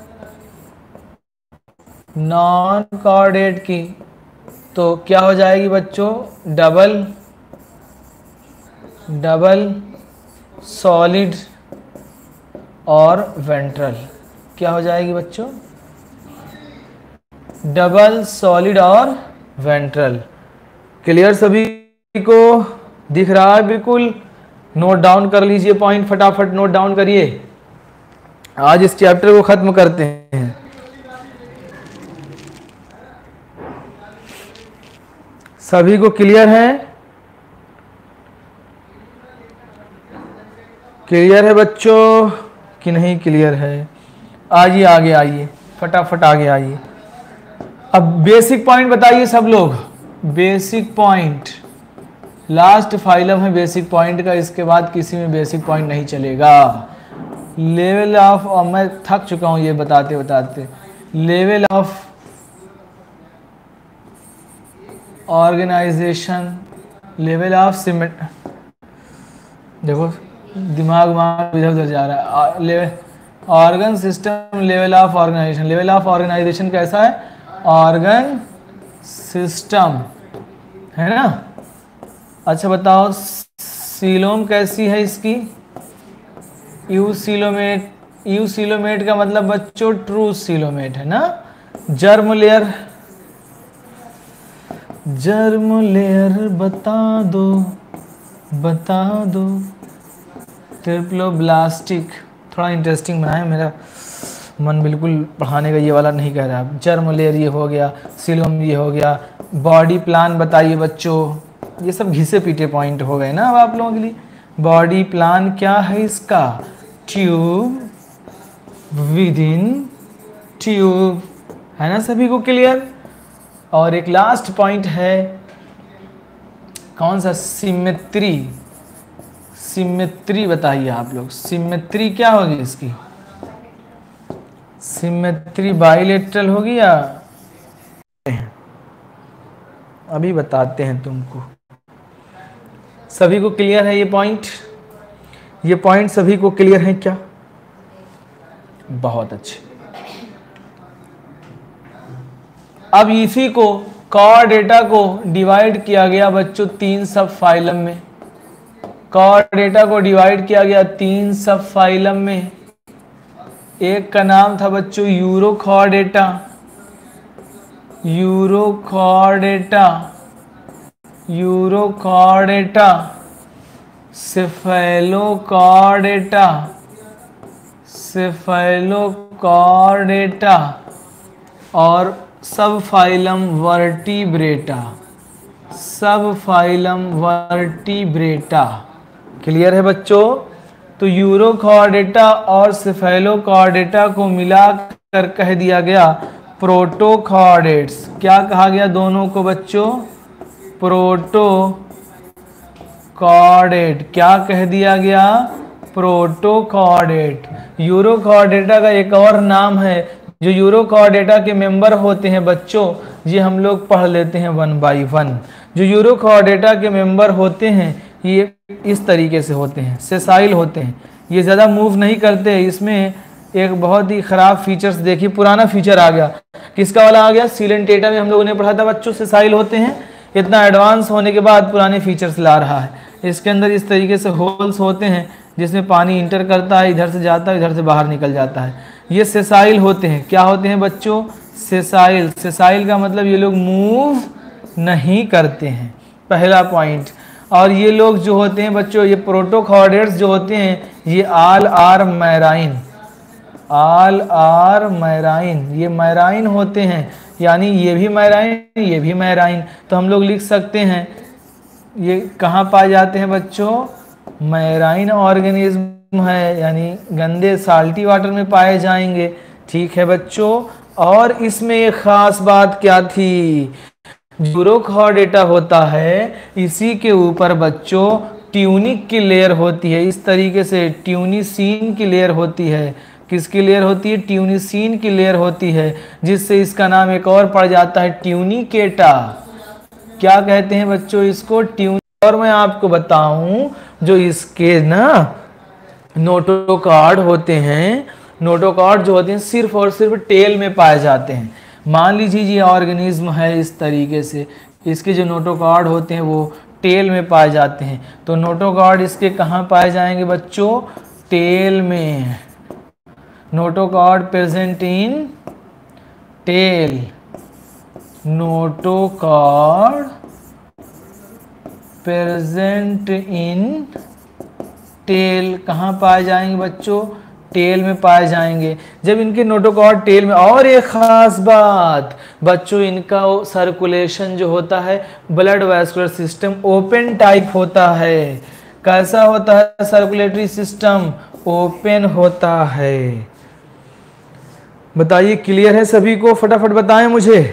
नॉन कॉर्डेट की, तो क्या हो जाएगी बच्चों? डबल, डबल, सॉलिड और वेंट्रल। क्या हो जाएगी बच्चों? डबल, सॉलिड और वेंट्रल। क्लियर सभी को? दिख रहा है बिल्कुल? नोट डाउन कर लीजिए पॉइंट, फटाफट नोट डाउन करिए। आज इस चैप्टर को खत्म करते हैं। सभी को क्लियर है? क्लियर है बच्चों कि नहीं क्लियर है? आइए आगे आइए, फटाफट आगे आइए। अब बेसिक पॉइंट बताइए सब लोग। बेसिक पॉइंट लास्ट फाइलम है बेसिक पॉइंट का, इसके बाद किसी में बेसिक पॉइंट नहीं चलेगा। लेवल ऑफ, और मैं थक चुका हूं ये बताते बताते। Level of organization, level of symmetry, देखो दिमाग वहां इधर उधर जा रहा है। Level organ system, level of organization. Level of organization कैसा है? ऑर्गन सिस्टम, है ना? अच्छा बताओ सीलोम कैसी है इसकी? यूसीलोमेट, यूसीलोमेट का मतलब बच्चों ट्रू सीलोमेट है ना? जर्म लेयर, जर्म लेयर बता दो, बता दो। ट्रिप्लोब्लास्टिक, थोड़ा इंटरेस्टिंग बनाए, मेरा मन बिल्कुल पढ़ाने का ये वाला नहीं कह रहा। जर्म लेयर ये हो गया, सीलोम ये हो गया। बॉडी प्लान बताइए बच्चों। ये सब घिसे पीटे पॉइंट हो गए ना अब आप लोगों के लिए। बॉडी प्लान क्या है इसका? ट्यूब विद इन ट्यूब, है ना? सभी को क्लियर? और एक लास्ट पॉइंट है, कौन सा? सिमेट्री। सिमेट्री बताइए आप लोग, सिमेट्री क्या होगी इसकी? सिमेट्री बाइलेटरल होगी या? अभी बताते हैं तुमको। सभी को क्लियर है ये पॉइंट? ये पॉइंट सभी को क्लियर है क्या? बहुत अच्छे। अब इसी को कॉर्डेटा को डिवाइड किया गया बच्चों तीन सब फाइलम में। कॉर्डेटा को डिवाइड किया गया तीन सब फाइलम में। एक का नाम था बच्चों Urochordata, Urochordata, Urochordata, Cephalochordata, Cephalochordata और subphylum Vertebrata, subphylum Vertebrata. Clear है बच्चों? तो यूरोकॉर्डेटा और सेफेलोकॉर्डेटा को मिलाकर कह दिया गया प्रोटोकॉर्डेट्स। क्या कहा गया दोनों को बच्चों? प्रोटोकॉर्डेट। क्या कह दिया गया? प्रोटोकॉर्डेट। यूरोकॉर्डेटा का एक और नाम है, जो यूरोकॉर्डेटा के मेंबर होते हैं बच्चों, ये हम लोग पढ़ लेते हैं वन बाय वन। जो यूरोकॉर्डेटा के मेंबर होते हैं ये इस तरीके से होते हैं, सेसाइल होते हैं, ये ज़्यादा मूव नहीं करते। इसमें एक बहुत ही ख़राब फीचर्स देखिए, पुराना फीचर आ गया। किसका वाला आ गया? सीलेंटेटा में हम लोगों ने पढ़ा था बच्चों, सेसाइल होते हैं। इतना एडवांस होने के बाद पुराने फीचर्स ला रहा है। इसके अंदर इस तरीके से होल्स होते हैं जिसमें पानी इंटर करता है, इधर से जाता है, इधर से बाहर निकल जाता है। ये सेसाइल होते हैं। क्या होते हैं बच्चों? सेसाइल। सेसाइल का मतलब ये लोग मूव नहीं करते हैं, पहला पॉइंट। और ये लोग जो होते हैं बच्चों, ये प्रोटोकॉर्डेट्स जो होते हैं, ये all are marine, all are marine, ये मैराइन होते हैं। यानी ये भी मैराइन, ये भी मैराइन। तो हम लोग लिख सकते हैं ये कहाँ पाए जाते हैं बच्चों? मैराइन ऑर्गेनिज्म है, यानी गंदे साल्टी वाटर में पाए जाएंगे। ठीक है बच्चों। और इसमें एक खास बात क्या थी? यूरोकॉर्डेटा होता है, इसी के ऊपर बच्चों ट्यूनिक की लेयर होती है। इस तरीके से ट्यूनिसीन की लेयर होती है। किसकी लेयर होती है? ट्यूनिसीन की लेयर होती है, जिससे इसका नाम एक और पड़ जाता है ट्यूनिकेटा। क्या कहते हैं बच्चों इसको? ट्यून। और मैं आपको बताऊं, जो इसके ना नोटोकॉर्ड होते हैं, नोटोकॉर्ड जो होते हैं सिर्फ और सिर्फ टेल में पाए जाते हैं। मान लीजिए ये ऑर्गेनिज्म है इस तरीके से, इसके जो नोटोकॉर्ड होते हैं वो टेल में पाए जाते हैं। तो नोटोकॉर्ड इसके कहाँ पाए जाएंगे बच्चों? टेल में। Notochord present in tail. Notochord present in tail कहाँ पाए जाएंगे बच्चों? टेल में पाए जाएंगे। जब इनके नोटोकॉर्ड टेल में, और एक खास बात बच्चों, इनका सर्कुलेशन जो होता है, blood vascular system open type होता है। कैसा होता है सर्कुलेटरी सिस्टम? ओपन होता है। बताइए क्लियर है सभी को? फटाफट बताएं मुझे।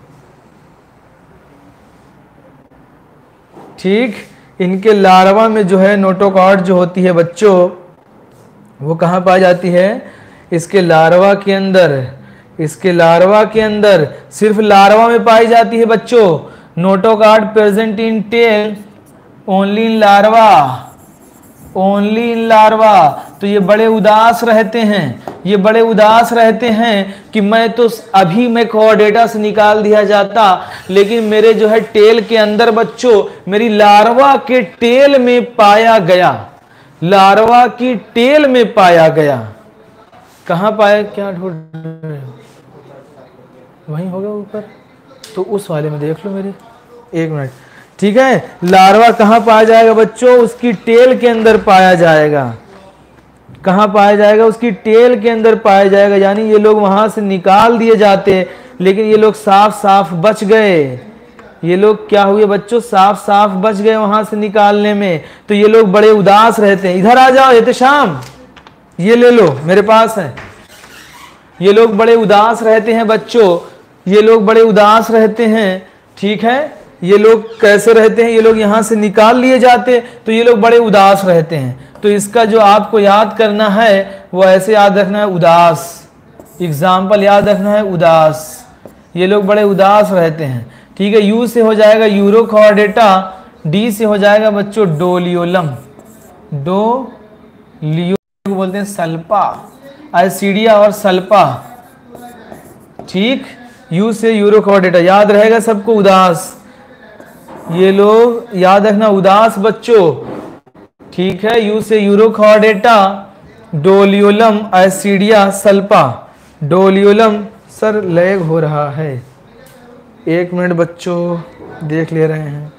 ठीक। इनके लार्वा में जो है नोटोकॉर्ड जो होती है बच्चों, वो कहाँ पाई जाती है? इसके लार्वा के अंदर। इसके लार्वा के अंदर, सिर्फ लार्वा में पाई जाती है बच्चों। Notochord present in tail only in larva, only in larva. तो ये बड़े उदास रहते हैं, ये बड़े उदास रहते हैं कि मैं तो अभी मैं कोऑर्डिनेटा से निकाल दिया जाता, लेकिन मेरे जो है टेल के अंदर बच्चों, मेरी लार्वा के टेल में पाया गया, लार्वा की टेल में पाया गया। कहाँ पाया? क्या ढूंढ रहे हो? वहीं होगा ऊपर, तो उस वाले में देख लो मेरे। एक मिनट। ठीक है। लार्वा कहाँ पाया जाएगा बच्चों? उसकी टेल के अंदर पाया जाएगा। कहाँ पाया जाएगा? उसकी टेल के अंदर पाया जाएगा। यानी ये लोग वहां से निकाल दिए जाते, लेकिन ये लोग साफ साफ बच गए। ये लोग क्या हुए बच्चों? साफ साफ बच गए वहां से निकालने में। तो ये लोग बड़े उदास रहते हैं। इधर आ जाओ एहतेशाम, ये ले लो, मेरे पास है। ये लोग बड़े उदास रहते हैं बच्चों, ये लोग बड़े उदास रहते हैं। ठीक है। ये लोग कैसे रहते हैं? ये लोग यहां से निकाल लिए जाते, तो ये लोग बड़े उदास रहते हैं। तो इसका जो आपको याद करना है वो ऐसे याद रखना है, उदास। एग्जाम्पल याद रखना है, उदास। ये लोग बड़े उदास रहते हैं। ठीक है। यू से हो जाएगा यूरोकॉर्डेटा, डी से हो जाएगा बच्चों डोलियोलम, डोलियो बोलते हैं सल्पा, एसिडिया और सल्पा। ठीक। यू से यूरोकॉर्डेटा, याद रहेगा सबको, उदास। ये लोग याद रखना, उदास बच्चों। ठीक है। यू से Urochordata, Doliolum, Ascidia, Salpa. Doliolum sir lag हो रहा है, एक मिनट बच्चों देख ले रहे हैं।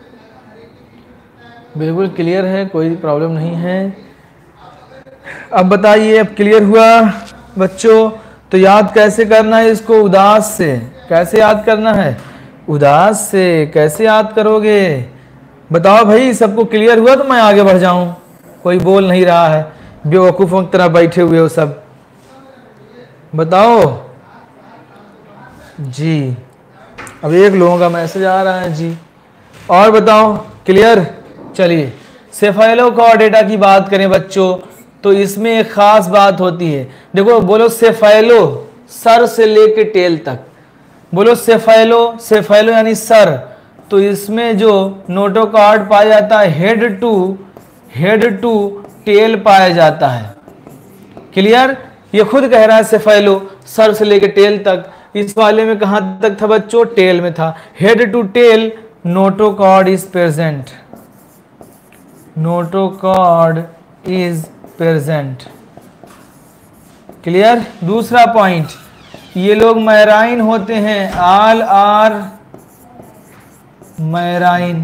बिल्कुल क्लियर है, कोई प्रॉब्लम नहीं है। अब बताइए, अब क्लियर हुआ बच्चों? तो याद कैसे करना है इसको? उदास से। कैसे याद करना है? उदास से। कैसे याद करोगे? बताओ भाई, सबको क्लियर हुआ तो मैं आगे बढ़ जाऊं। कोई बोल नहीं रहा है, बेवकूफों की तरह बैठे हुए हो सब। बताओ जी। अब एक लोगों का मैसेज आ रहा है जी। और बताओ, क्लियर। चलिए सेफाइलोकॉर्डेटा की बात करें बच्चों, तो इसमें एक खास बात होती है। देखो बोलो सेफाइलो, सर से लेके टेल तक। बोलो सेफाइलो, सेफाइलो यानी सर। तो इसमें जो नोटोकॉर्ड पाया जाता है head to head to tail पाया जाता है। क्लियर। ये खुद कह रहा है सेफाइलो, सर से लेके टेल तक। इस वाले में कहां तक था बच्चों? टेल में था। Head to tail notochord is present, notochord is present. Clear. दूसरा पॉइंट, ये लोग मैराइन होते हैं, ऑल आर मैराइन।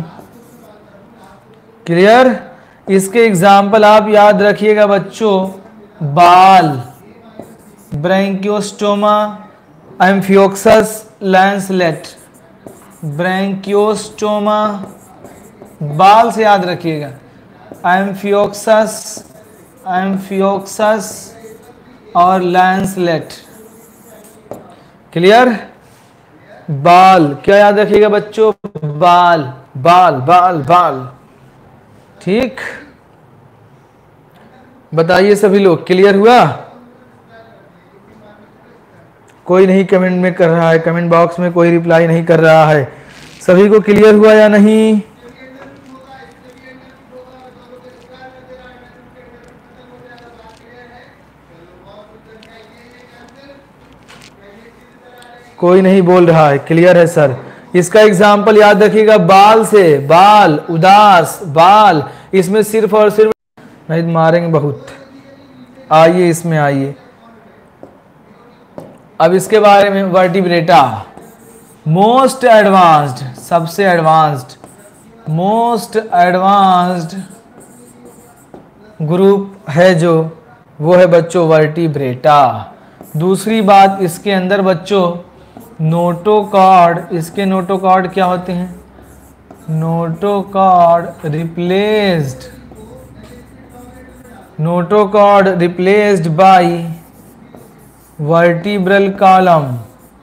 क्लियर। इसके एग्जाम्पल आप याद रखिएगा बच्चों, बाल, ब्रैंकियोस्टोमा, एम्फियोक्सस, लैंसलेट। ब्रैंकियोस्टोमा बाल से याद रखिएगा, एम्फियोक्सस, एम्फियोक्सस और लैंसलेट। क्लियर। बाल क्या याद रखिएगा बच्चों? बाल बाल बाल बाल। ठीक, बताइए सभी लोग, क्लियर हुआ? कोई नहीं कमेंट में कर रहा है, कमेंट बॉक्स में कोई रिप्लाई नहीं कर रहा है। सभी को क्लियर हुआ या नहीं? कोई नहीं बोल रहा है। क्लियर है सर। इसका एग्जाम्पल याद रखिएगा, बाल से, बाल, उदास, बाल। इसमें सिर्फ और सिर्फ नहीं मारेंगे बहुत। आइए इसमें आइए। अब इसके बारे में, वर्टिब्रेटा मोस्ट एडवांस्ड, सबसे एडवांस्ड, मोस्ट एडवांस्ड ग्रुप है जो, वो है बच्चों वर्टिब्रेटा। दूसरी बात, इसके अंदर बच्चों नोटोकॉर्ड, इसके नोटोकॉर्ड क्या होते हैं? Notochord replaced, notochord replaced by vertebral column.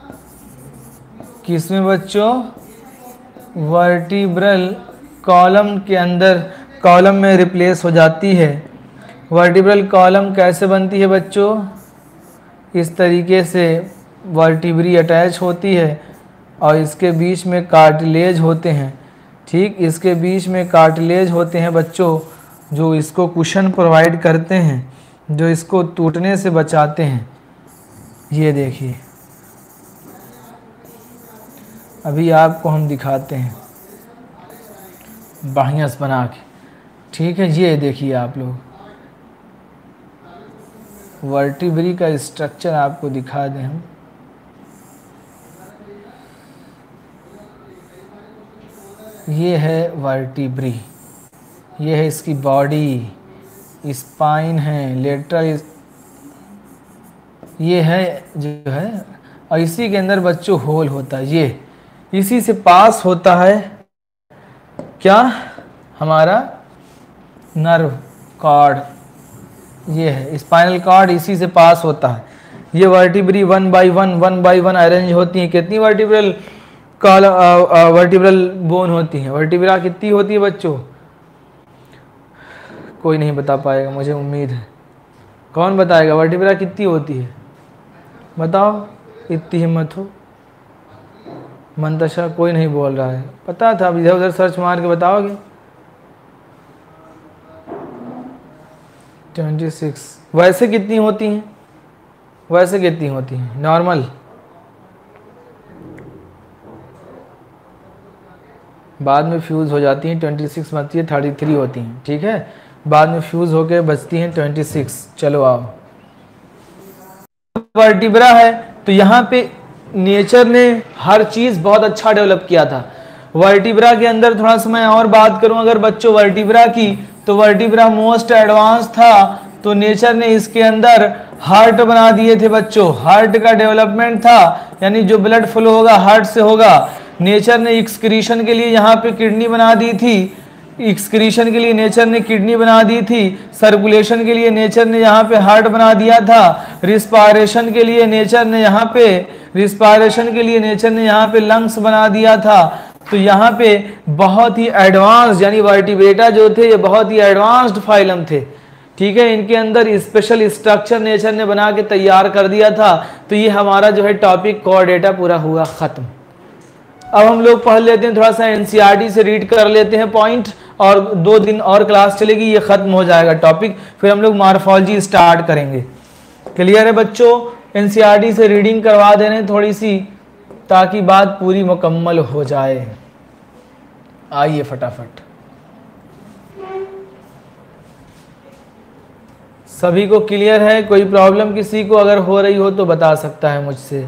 किसमें बच्चों? वर्टिब्रल कॉलम के अंदर, कॉलम में रिप्लेस हो जाती है। वर्टिब्रल कॉलम कैसे बनती है बच्चों? इस तरीके से वर्टिब्री अटैच होती है और इसके बीच में कार्टिलेज होते हैं। ठीक, इसके बीच में कार्टिलेज होते हैं बच्चों, जो इसको कुशन प्रोवाइड करते हैं, जो इसको टूटने से बचाते हैं। ये देखिए, अभी आपको हम दिखाते हैं बढ़िया से बना के। ठीक है, ये देखिए आप लोग, वर्टिब्री का स्ट्रक्चर आपको दिखा दें हम। ये है वर्टिब्री, ये है इसकी बॉडी, स्पाइन है, लेटरल, ये है जो है, और इसी के अंदर बच्चों होल होता है। ये इसी से पास होता है क्या? हमारा नर्व कॉर्ड, ये है स्पाइनल कॉर्ड, इसी से पास होता है। ये vertebrae one by one one by one arrange होती हैं। कितनी वर्टिब्रल कॉल वर्टिब्रल बोन होती है? वर्टिब्रा कितनी होती है बच्चों? कोई नहीं बता पाएगा, मुझे उम्मीद है। कौन बताएगा वर्टिब्रा कितनी होती है? बताओ, इतनी हिम्मत हो। मंतशा कोई नहीं बोल रहा है। पता था, अब इधर उधर सर्च मार के बताओगे। Twenty six. वैसे कितनी होती हैं? वैसे कितनी होती हैं नॉर्मल? बाद में फ्यूज़ हो जाती हैं, ट्वेंटी सिक्स बनती है, थर्टी थ्री होती हैं। ठीक है, बाद में फ्यूज़ होके बचती हैं ट्वेंटी सिक्स। चलो आओ, वर्टिब्रा है तो यहाँ पे नेचर ने हर चीज़ बहुत अच्छा डेवलप किया था। वर्टिब्रा के अंदर थोड़ा सा मैं और बात करूं अगर बच्चों वर्टिब्रा की, तो वर्टिब्रा मोस्ट एडवांस था, तो नेचर ने इसके अंदर हार्ट बना दिए थे बच्चों। हार्ट का डेवलपमेंट था, यानी जो ब्लड फ्लो होगा हार्ट से होगा। नेचर ने एक्सक्रीशन के लिए यहाँ पे किडनी बना दी थी, एक्सक्रीशन के लिए नेचर ने किडनी बना दी थी, सर्कुलेशन के लिए नेचर ने यहाँ पे हार्ट बना दिया था, रिस्पायरेशन के लिए नेचर ने यहाँ पे रिस्पायरेशन के लिए नेचर ने यहाँ पे लंग्स बना दिया था। तो यहाँ पे बहुत ही एडवांस यानी वर्टिब्रेटा जो थे ये बहुत ही एडवांस्ड फाइलम थे, ठीक है। इनके अंदर स्पेशल स्ट्रक्चर नेचर ने बना के तैयार कर दिया था। तो ये हमारा जो है टॉपिक कॉर्डेटा पूरा हुआ खत्म। अब हम लोग पढ़ लेते हैं, थोड़ा सा एनसीईआरटी से रीड कर लेते हैं पॉइंट, और दो दिन और क्लास चलेगी, ये खत्म हो जाएगा टॉपिक, फिर हम लोग मॉर्फोलॉजी स्टार्ट करेंगे। क्लियर है बच्चों? एनसीईआरटी से रीडिंग करवा दे रहे हैं थोड़ी सी, ताकि बात पूरी मुकम्मल हो जाए। आइए फटाफट, सभी को क्लियर है? कोई प्रॉब्लम किसी को अगर हो रही हो तो बता सकता है मुझसे।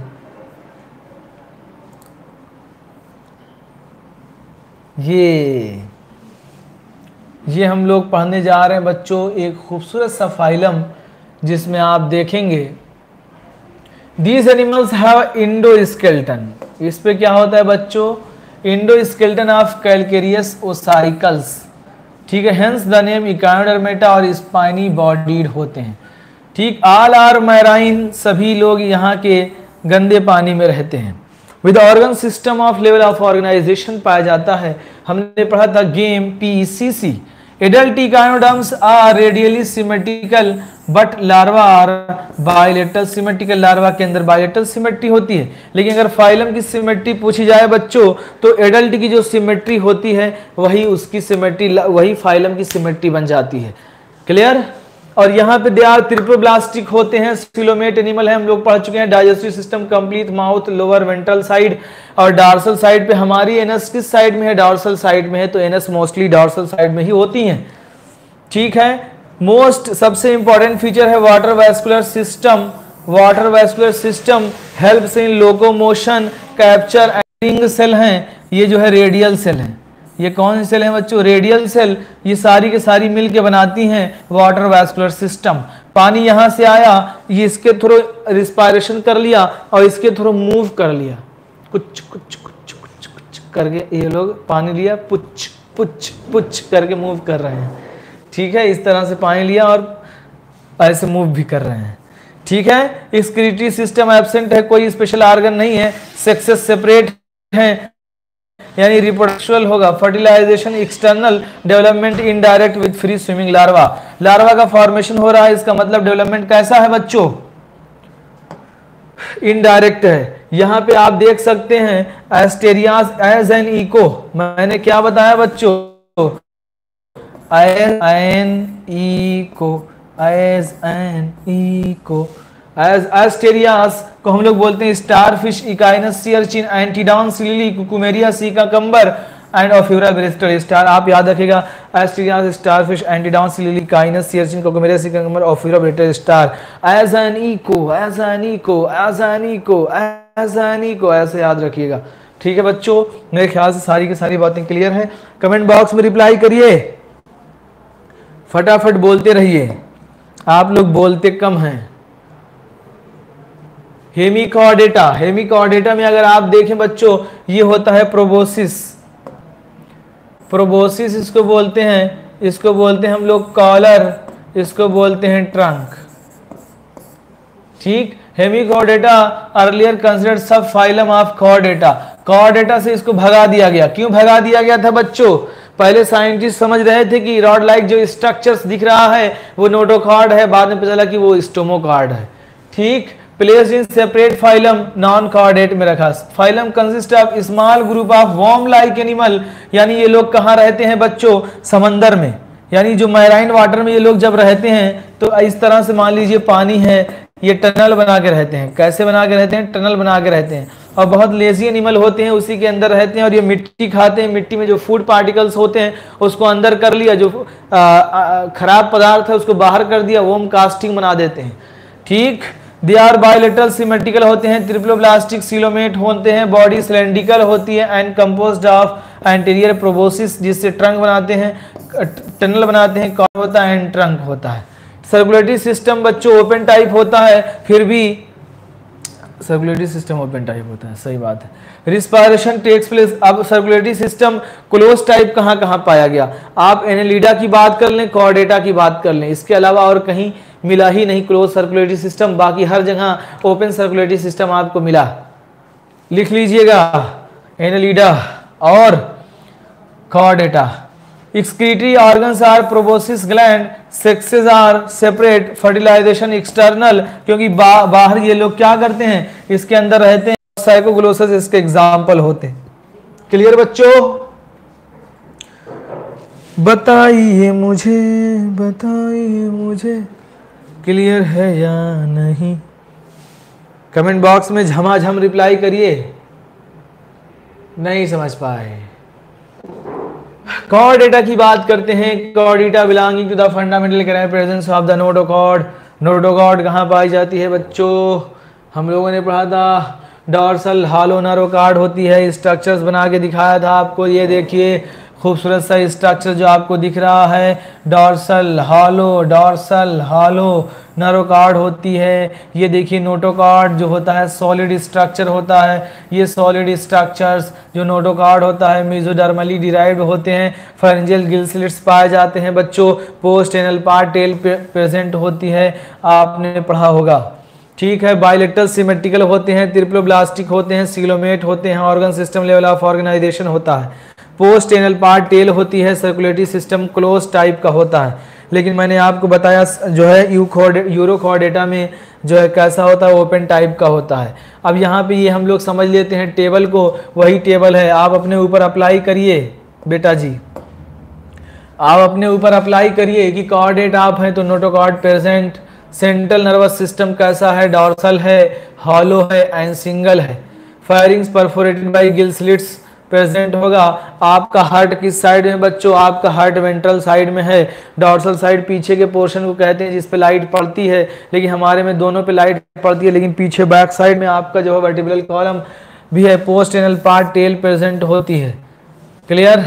ये ये हम लोग पढ़ने जा रहे हैं बच्चों एक खूबसूरत सा फाइलम, जिसमें आप देखेंगे दीज एनिमल्स हैव इंडोस्केलेटन। इस पे क्या होता है बच्चों? इंडोस्केलेटन ऑफ कैलकेरियस ओसाइकल्स, ठीक है। हेंस द नेम इकाइनोडर्मेटा, और स्पाइनी बॉडीड होते हैं, ठीक। ऑल आर मैराइन, सभी लोग यहाँ के गंदे पानी में रहते हैं। With organ system of level of organization पाया जाता है। हमने पढ़ा था गेम पीसीसी। Adult echinoderms are radially symmetrical but larva are bilateral symmetrical. Larva के अंदर बायलेटरल सिमेट्री होती है, लेकिन अगर फाइलम की सिमेट्री पूछी जाए बच्चों तो एडल्ट की जो सिमेट्री होती है वही उसकी सिमेट्री, वही फाइलम की सिमेट्री बन जाती है। क्लियर? और यहाँ पे दे आर ट्रिप्लोब्लास्टिक होते हैं, सिलोमेट एनिमल है, हम लोग पढ़ चुके हैं। Digestive system complete, mouth, lower ventral side और डॉर्सल साइड पे। हमारी एनस किस साइड में है? डॉर्सल साइड में है, तो एनस मोस्टली डॉर्सल साइड में ही होती हैं, ठीक है। मोस्ट सबसे इंपॉर्टेंट फीचर है water vascular system. Water vascular system helps in locomotion, capture and ring cell हैं, ये जो है रेडियल सेल हैं। ये कौन से सेल हैं बच्चों? Radial cell. ये सारी के सारी मिल के बनाती हैं वाटर वैस्कुलर सिस्टम। पानी यहाँ से आया, ये इसके थ्रू रिस्पायरेशन कर लिया और इसके थ्रू मूव कर लिया, कुछ कुछ कुछ कुछ कुछ करके ये लोग पानी लिया, पुच पुच पुच करके मूव कर रहे हैं, ठीक है। इस तरह से पानी लिया और ऐसे मूव भी कर रहे हैं, ठीक है। एक्सक्रीटरी सिस्टम एब्सेंट है, कोई स्पेशल ऑर्गन नहीं है। सेक्सेस सेपरेट है, यानी रिप्रोडक्शनल होगा। Fertilization external, development indirect with free swimming larva. Larva का फॉर्मेशन हो रहा है, इसका मतलब डेवलपमेंट कैसा है बच्चों? इनडायरेक्ट है। यहाँ पे आप देख सकते हैं एस्टेरियास एज एन इको, मैंने क्या बताया बच्चों? An echo, as an echo. As Asterias को हम लोग बोलते हैं starfish, Echinus sea urchin, Antedon sea lily, Cucumaria sea cucumber and Ophiura brittle star. आप याद रखिएगा, Asterias, starfish, Antedon sea lily, Echinus sea urchin, Cucumaria sea cucumber, Ophiura brittle star. As an echo, as an echo, as an echo, as an echo, ऐसे याद रखिएगा, ठीक है बच्चों। मेरे ख्याल से सारी की सारी बातें क्लियर हैं। कमेंट बॉक्स में रिप्लाई करिए, फटाफट बोलते रहिए, आप लोग बोलते कम हैं। हेमिकॉर्डेटा, हेमिकॉर्डेटा में अगर आप देखें बच्चों, ये होता है प्रोबोसिस। प्रोबोसिस इसको बोलते हैं, इसको बोलते हैं हम लोग कॉलर, इसको बोलते हैं ट्रंक, ठीक। Hemichordata earlier considered subphylum of Chordata. Chordata से इसको भगा दिया गया। क्यों भगा दिया गया था बच्चों? पहले साइंटिस्ट समझ रहे थे कि रॉड लाइक जो स्ट्रक्चर्स दिख रहा है वो नोटोकॉर्ड है, बाद में पता चला कि वो स्टोमोकॉर्ड है, ठीक। Placed in separate phylum, non chordate में रखा। Phylum consist of small group of worm like animal, यानी ये लोग कहाँ रहते हैं बच्चों? समंदर में, यानी जो मैराइन वाटर में ये लोग जब रहते हैं तो इस तरह से मान लीजिए पानी है, ये टनल बना के रहते हैं। कैसे बना के रहते हैं? टनल बना के रहते हैं। और बहुत लेजी एनिमल होते हैं, उसी के अंदर रहते हैं और ये मिट्टी खाते हैं। मिट्टी में जो फूड पार्टिकल्स होते हैं उसको अंदर कर लिया, जो आ, आ, खराब पदार्थ है उसको बाहर कर दिया, वो हम कास्टिंग बना देते हैं, ठीक। दे आर बायलेटरल सिमेट्रिकल होते हैं, ट्रिप्लोब्लास्टिक सिलोमेट होते हैं, बॉडी सिलेंड्रिकल होती है and composed of anterior proboscis, जिससे ट्रंक बनाते हैं, टनल बनाते हैं, कॉर्ड होता है एंड ट्रंक होता है। सर्कुलेटरी सिस्टम बच्चों ओपन टाइप होता है, फिर भी सर्कुलेटरी सिस्टम ओपन टाइप होता है, सही बात है। रिस्पायरेशन टेक्स प्लेस, अब सर्कुलेटरी सिस्टम क्लोज टाइप कहाँ कहाँ पाया गया? आप एनेलिडा की बात कर लें, कॉर्डेटा की बात कर लें, इसके अलावा और कहीं मिला ही नहीं क्लोज सर्कुलेटरी सिस्टम, बाकी हर जगह ओपन सर्कुलेटरी सिस्टम आपको मिला। लिख लीजिएगा, एनेलिडा और Chordata. Excretory organs are proboscis gland, sexes are separate, fertilization external, क्योंकि बा, बाहर ये लोग क्या करते हैं, इसके अंदर रहते हैं, साइकोग्लोसिस इसके एग्जाम्पल होते हैं। क्लियर बच्चों? बताइए मुझे, बताइए मुझे क्लियर है या नहीं? कमेंट बॉक्स में झमाझम रिप्लाई करिए। नहीं समझ पाए? कॉर्डेटा की बात करते हैं। Chordata belonging to the fundamental character presence of the notochord. Notochord कहाँ पाई जाती है बच्चों? हम लोगों ने पढ़ा था डॉर्सल हॉलो नरोकॉर्ड होती है, स्ट्रक्चर्स बना के दिखाया था आपको। ये देखिए खूबसूरत सा स्ट्रक्चर जो आपको दिख रहा है, dorsal hollow, dorsal hollow nerve cord होती है। ये देखिए नोटोकॉर्ड जो होता है सॉलिड स्ट्रक्चर होता है। ये सॉलिड स्ट्रक्चर्स जो नोटोकॉर्ड होता है मेसोडर्मली डिराइव्ड होते हैं। फैरिंजियल गिल स्लिट्स पाए जाते हैं बच्चों। Post anal part tail present होती है, आपने पढ़ा होगा, ठीक है। बायलेटरल सिमेट्रिकल होते हैं, ट्रिप्लोब्लास्टिक होते हैं, सीलोमेट होते हैं, organ system level of organization होता है। पोस्ट एनल पार्ट टेल होती है, सर्कुलेटरी सिस्टम क्लोज टाइप का होता है। लेकिन मैंने आपको बताया जो है यूरोकॉर्डेटा में जो है कैसा होता है, ओपन टाइप का होता है। अब यहाँ पे ये हम लोग समझ लेते हैं टेबल को, वही टेबल है, आप अपने ऊपर अप्लाई करिए बेटा जी, आप अपने ऊपर अप्लाई करिए कि कॉर्डेट आप हैं तो notochord present. Central nervous system कैसा है, डॉर्सल है, हॉलो है एंड सिंगल है। Pharynx perforated by gill slits present होगा। आपका हार्ट किस साइड में बच्चों? आपका हार्ट वेंट्रल साइड में है। डॉर्सल साइड पीछे के पोर्शन को कहते हैं जिस पे लाइट पड़ती है, लेकिन हमारे में दोनों पे लाइट पड़ती है, लेकिन पीछे बैक साइड में आपका जो है वर्टिब्रल कॉलम भी है। Post anal part tail present होती है। क्लियर?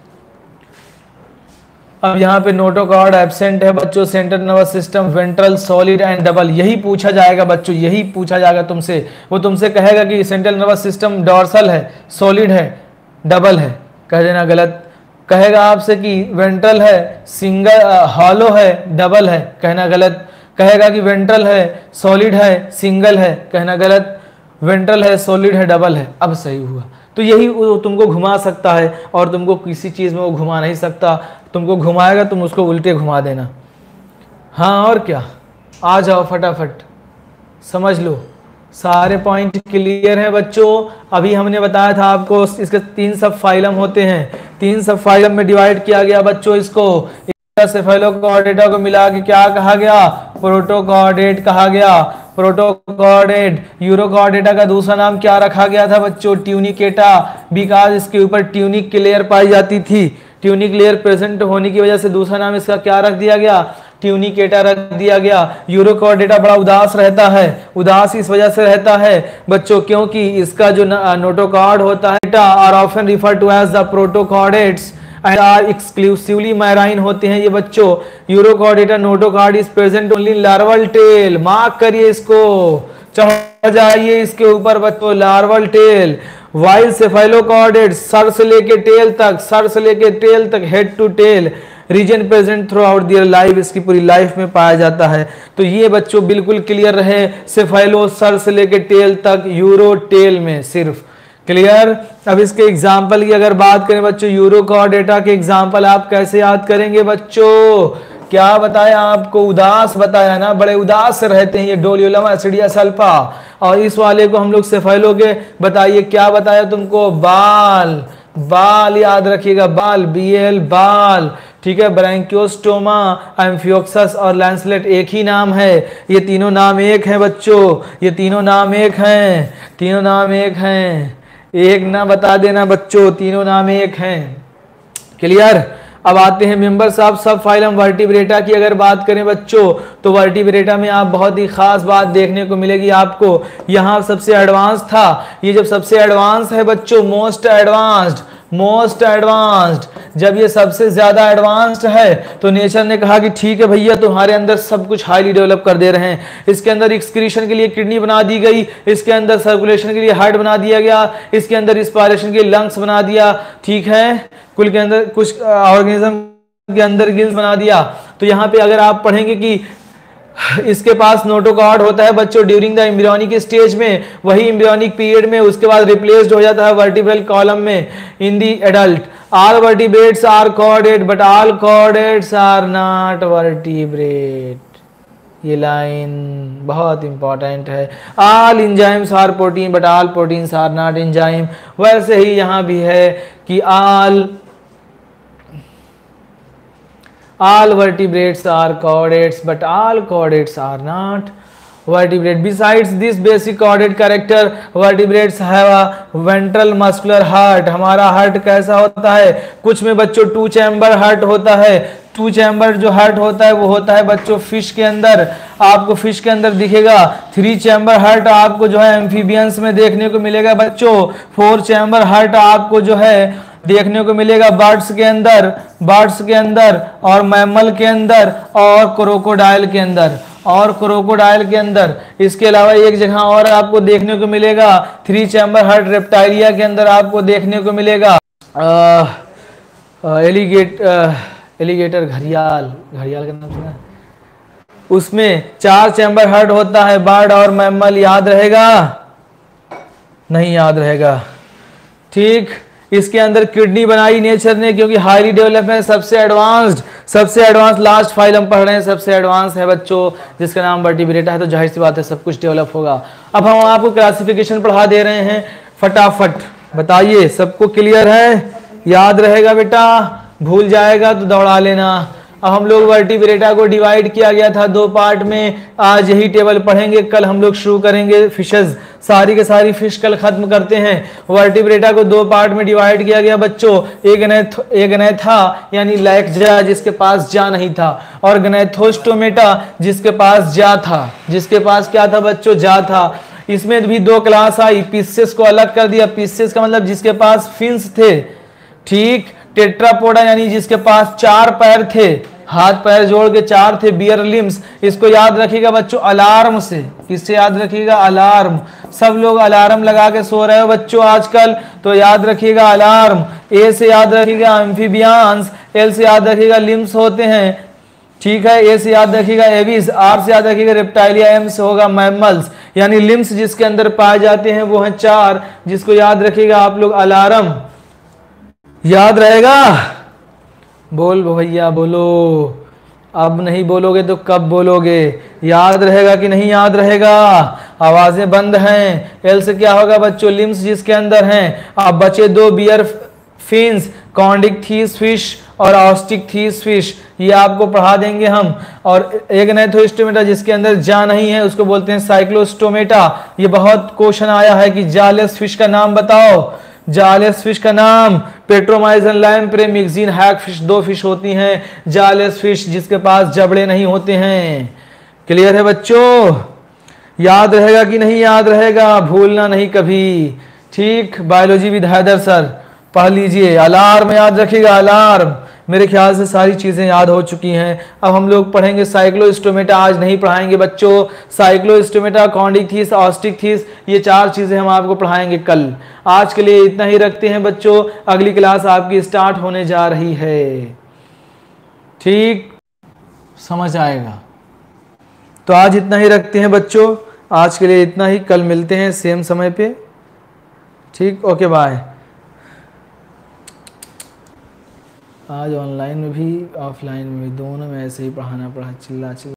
अब यहाँ पे नोटोकॉर्ड एब्सेंट है बच्चों। Central nervous system ventral solid and double, यही पूछा जाएगा बच्चों, यही पूछा जाएगा तुमसे। वो तुमसे कहेगा कि सेंट्रल नर्वस सिस्टम डॉर्सल है, सॉलिड है, डबल है, कह देना गलत। कहेगा आपसे कि वेंट्रल है, सिंगल हॉलो है, डबल है, कहना गलत। कहेगा कि वेंट्रल है, सॉलिड है, सिंगल है, कहना गलत। वेंट्रल है, सॉलिड है, डबल है। अब सही हुआ। तो यही वो तुमको घुमा सकता है और तुमको किसी चीज़ में वो घुमा नहीं सकता। तुमको घुमाएगा तुम उसको उल्टे घुमा देना। हाँ और क्या, आ जाओ फटाफट समझ लो। सारे पॉइंट क्लियर हैं बच्चों? अभी हमने बताया था आपको इसके तीन सब फाइलम होते हैं। तीन सब फाइलम में डिवाइड किया गया बच्चों इसको। सेफेलोकॉर्डेटा को मिला के क्या कहा गया? प्रोटोकॉर्डेट कहा गया। प्रोटोकॉर्डेट। यूरोकॉर्डेटा का दूसरा नाम क्या रखा गया था बच्चों? ट्यूनिकेटा, बिकॉज इसके ऊपर ट्यूनिक की लेयर पाई जाती थी। ट्यूनिक लेयर प्रेजेंट होने की वजह से दूसरा नाम इसका क्या रख दिया गया? ट्यूनिकेटा रख दिया गया। यूरोकॉर्डेटा बड़ा उदास रहता है। उदास इस वजह से रहता है बच्चों क्योंकि इसका जो नोटोकॉर्ड होता है are often refer to as the protochordates and are exclusively marine होते हैं ये बच्चों। Urochordata notochord is present only larval tail. मार्क करिए इसको, चढ़ जाइए इसके ऊपर बच्चों, लार्वल टेल। वाइल सेफेलोकॉर्डेट सर से लेके टेल तक, सर से लेके टेल तक, head to tail region present throughout their life, इसकी पूरी लाइफ में पाया जाता है। तो ये बच्चों बिल्कुल क्लियर रहे, सेफेलो सर से लेके टेल तक, यूरो टेल में सिर्फ। क्लियर? अब इसके एग्जाम्पल की अगर बात करें बच्चों, यूरोकॉर्डेटा के एग्जाम्पल आप कैसे याद करेंगे बच्चों? क्या बताया आपको? उदास बताया ना, बड़े उदास से रहते हैं ये डोलियोलम एसिडिया सल्फा। और इस वाले को हम लोग सेफेलो के बताइए क्या बताया तुमको? बाल, बाल याद रखिएगा, बाल, बी एल बाल, ठीक है। ब्रैंकियोस्टोमा, एम्फियोक्सस और लैंसलेट एक ही नाम है। ये तीनों नाम एक हैं बच्चों, ये तीनों नाम एक हैं, तीनों नाम एक हैं। एक ना बता देना बच्चों, तीनों नाम एक हैं। क्लियर? अब आते हैं members of subphylum Vertebrata की अगर बात करें बच्चों, तो वर्टिब्रेटा में आप बहुत ही खास बात देखने को मिलेगी आपको। यहाँ सबसे एडवांस था, ये जब सबसे एडवांस है बच्चों, मोस्ट एडवांस्ड, मोस्ट एडवांस्ड। जब ये सबसे ज्यादा एडवांस्ड है तो नेचर ने कहा कि ठीक है भैया, तुम्हारे अंदर सब कुछ हाईली डेवलप कर दे रहे हैं। इसके अंदर एक्सक्रीशन के लिए किडनी बना दी गई, इसके अंदर सर्कुलेशन के लिए हार्ट बना दिया गया, इसके अंदर रिस्पायरेशन के लिए लंग्स बना दिया, ठीक है, कुल के अंदर कुछ ऑर्गेनिज्म के अंदर गिल्स बना दिया। तो यहाँ पे अगर आप पढ़ेंगे कि इसके पास नोटोकॉर्ड होता है बच्चों ड्यूरिंग द एम्ब्रियोनिक स्टेज में, वही एम्ब्रियोनिक पीरियड में उसके बाद रिप्लेस्ड हो जाता है वर्टिब्रल कॉलम में in the adult. All vertebrates are chordate but all chordates are not vertebrate. ये लाइन बहुत इंपॉर्टेंट है। All enzymes are protein but all proteins are not enzyme. वैसे ही यहां भी है कि all all vertebrates are chordates but all chordates are not vertebrate. Besides this basic chordate character, vertebrates have a ventral muscular heart. हमारा हार्ट कैसा होता है? कुछ में बच्चों टू चैम्बर हार्ट होता है। टू चैम्बर जो हार्ट होता है वो होता है बच्चों फिश के अंदर, आपको फिश के अंदर दिखेगा। थ्री चैम्बर हार्ट आपको जो है एम्फीबियंस में देखने को मिलेगा बच्चों। फोर चैम्बर हार्ट आपको जो है देखने को मिलेगा बर्ड्स के अंदर, बर्ड्स के अंदर और मैमल के अंदर और क्रोकोडाइल के अंदर, और क्रोकोडाइल के अंदर। इसके अलावा एक जगह और आपको देखने को मिलेगा थ्री चैम्बर हार्ट रेप्टाइलिया के अंदर आपको देखने को मिलेगा। एलिगेट एलिगेटर घड़ियाल, घड़ियाल का नाम सुना है? उसमें चार चैम्बर हार्ट होता है। बर्ड और मैमल याद रहेगा? नहीं याद रहेगा, ठीक। इसके अंदर किडनी बनाई नेचर ने क्योंकि हाईली डेवलप है, सबसे एडवांस्ड, सबसे एडवांस लास्ट फाइल हम पढ़ रहे हैं, सबसे एडवांस है बच्चों जिसका नाम वर्टिब्रेटा है। तो जाहिर सी बात है सब कुछ डेवलप होगा। अब हम आपको क्लासिफिकेशन पढ़ा दे रहे हैं, फटाफट बताइए, सबको क्लियर है? याद रहेगा बेटा? भूल जाएगा तो दौड़ा लेना। अब हम लोग वर्टिब्रेटा को डिवाइड किया गया था दो पार्ट में, आज यही टेबल पढ़ेंगे, कल हम लोग शुरू करेंगे फिशेस। सारी के सारी फिश कल खत्म करते हैं। वर्टिब्रेटा को दो पार्ट में डिवाइड किया गया बच्चों, एक गनेथ एक गनेथा यानी लैक्जा जिसके पास जा नहीं था, और गनेथोस्टोमेटा जिसके पास जा था, जिसके पास क्या था बच्चों? जा था। इसमें भी दो क्लास आई, पिसेस को अलग कर दिया। पिसेस का मतलब जिसके पास फिन्स थे, ठीक। टेट्रापोडा यानी जिसके पास चार पैर थे, हाथ पैर जोड़ के चार थे, बियर लिम्स। इसको याद रखिएगा बच्चों अलार्म से। किससे याद रखिएगा? अलार्म। सब लोग अलार्म लगा के सो रहे हो बच्चों आजकल, तो याद रखिएगा अलार्म। ए से याद रखिएगा एम्फीबियंस, एल से याद रखिएगा लिम्स होते हैं, ठीक है। ए से याद रखिएगा एविस, आर से याद रखिएगा रेप्टाइलिया, एम से होगा मैमल्स। यानी लिम्स जिसके अंदर पाए जाते हैं वो हैं चार, जिसको याद रखिएगा आप लोग अलार्म। याद रहेगा? बोल भैया बोलो। अब नहीं बोलोगे तो कब बोलोगे? याद रहेगा कि नहीं याद रहेगा? आवाजें बंद हैं। एल से क्या होगा बच्चों? लिम्स जिसके अंदर हैं। अब बचे दो, बियर फिन्स, कॉन्डिक थीस फिश और ऑस्टिक थीस फिश, ये आपको पढ़ा देंगे हम। और एक गनेथोस्टोमेटा जिसके अंदर जा नहीं है उसको बोलते हैं साइक्लोस्टोमेटा। ये बहुत क्वेश्चन आया है कि जालेस फिश का नाम बताओ। जालेस फिश का नाम Petromyzon, lamprey, Myxine, hagfish, दो फिश होती हैं जालेस फिश जिसके पास जबड़े नहीं होते हैं। क्लियर है बच्चों? याद रहेगा कि नहीं याद रहेगा? भूलना नहीं कभी, ठीक। बायोलॉजी विद हैदर सर पढ़ लीजिए। अलार्म याद रखिएगा, अलार्म। मेरे ख्याल से सारी चीजें याद हो चुकी हैं। अब हम लोग पढ़ेंगे साइक्लोस्टोमेटा, आज नहीं पढ़ाएंगे बच्चों। Cyclostomata, Chondrichthyes, Osteichthyes, ये चार चीजें हम आपको पढ़ाएंगे कल। आज के लिए इतना ही रखते हैं बच्चों, अगली क्लास आपकी स्टार्ट होने जा रही है, ठीक। समझ आएगा? तो आज इतना ही रखते हैं बच्चों, आज के लिए इतना ही। कल मिलते हैं सेम समय पे, ठीक। Okay bye. आज ऑनलाइन में भी ऑफलाइन में भी दोनों में ऐसे ही पढ़ाना पड़ा, चिल्ला चिल्ला।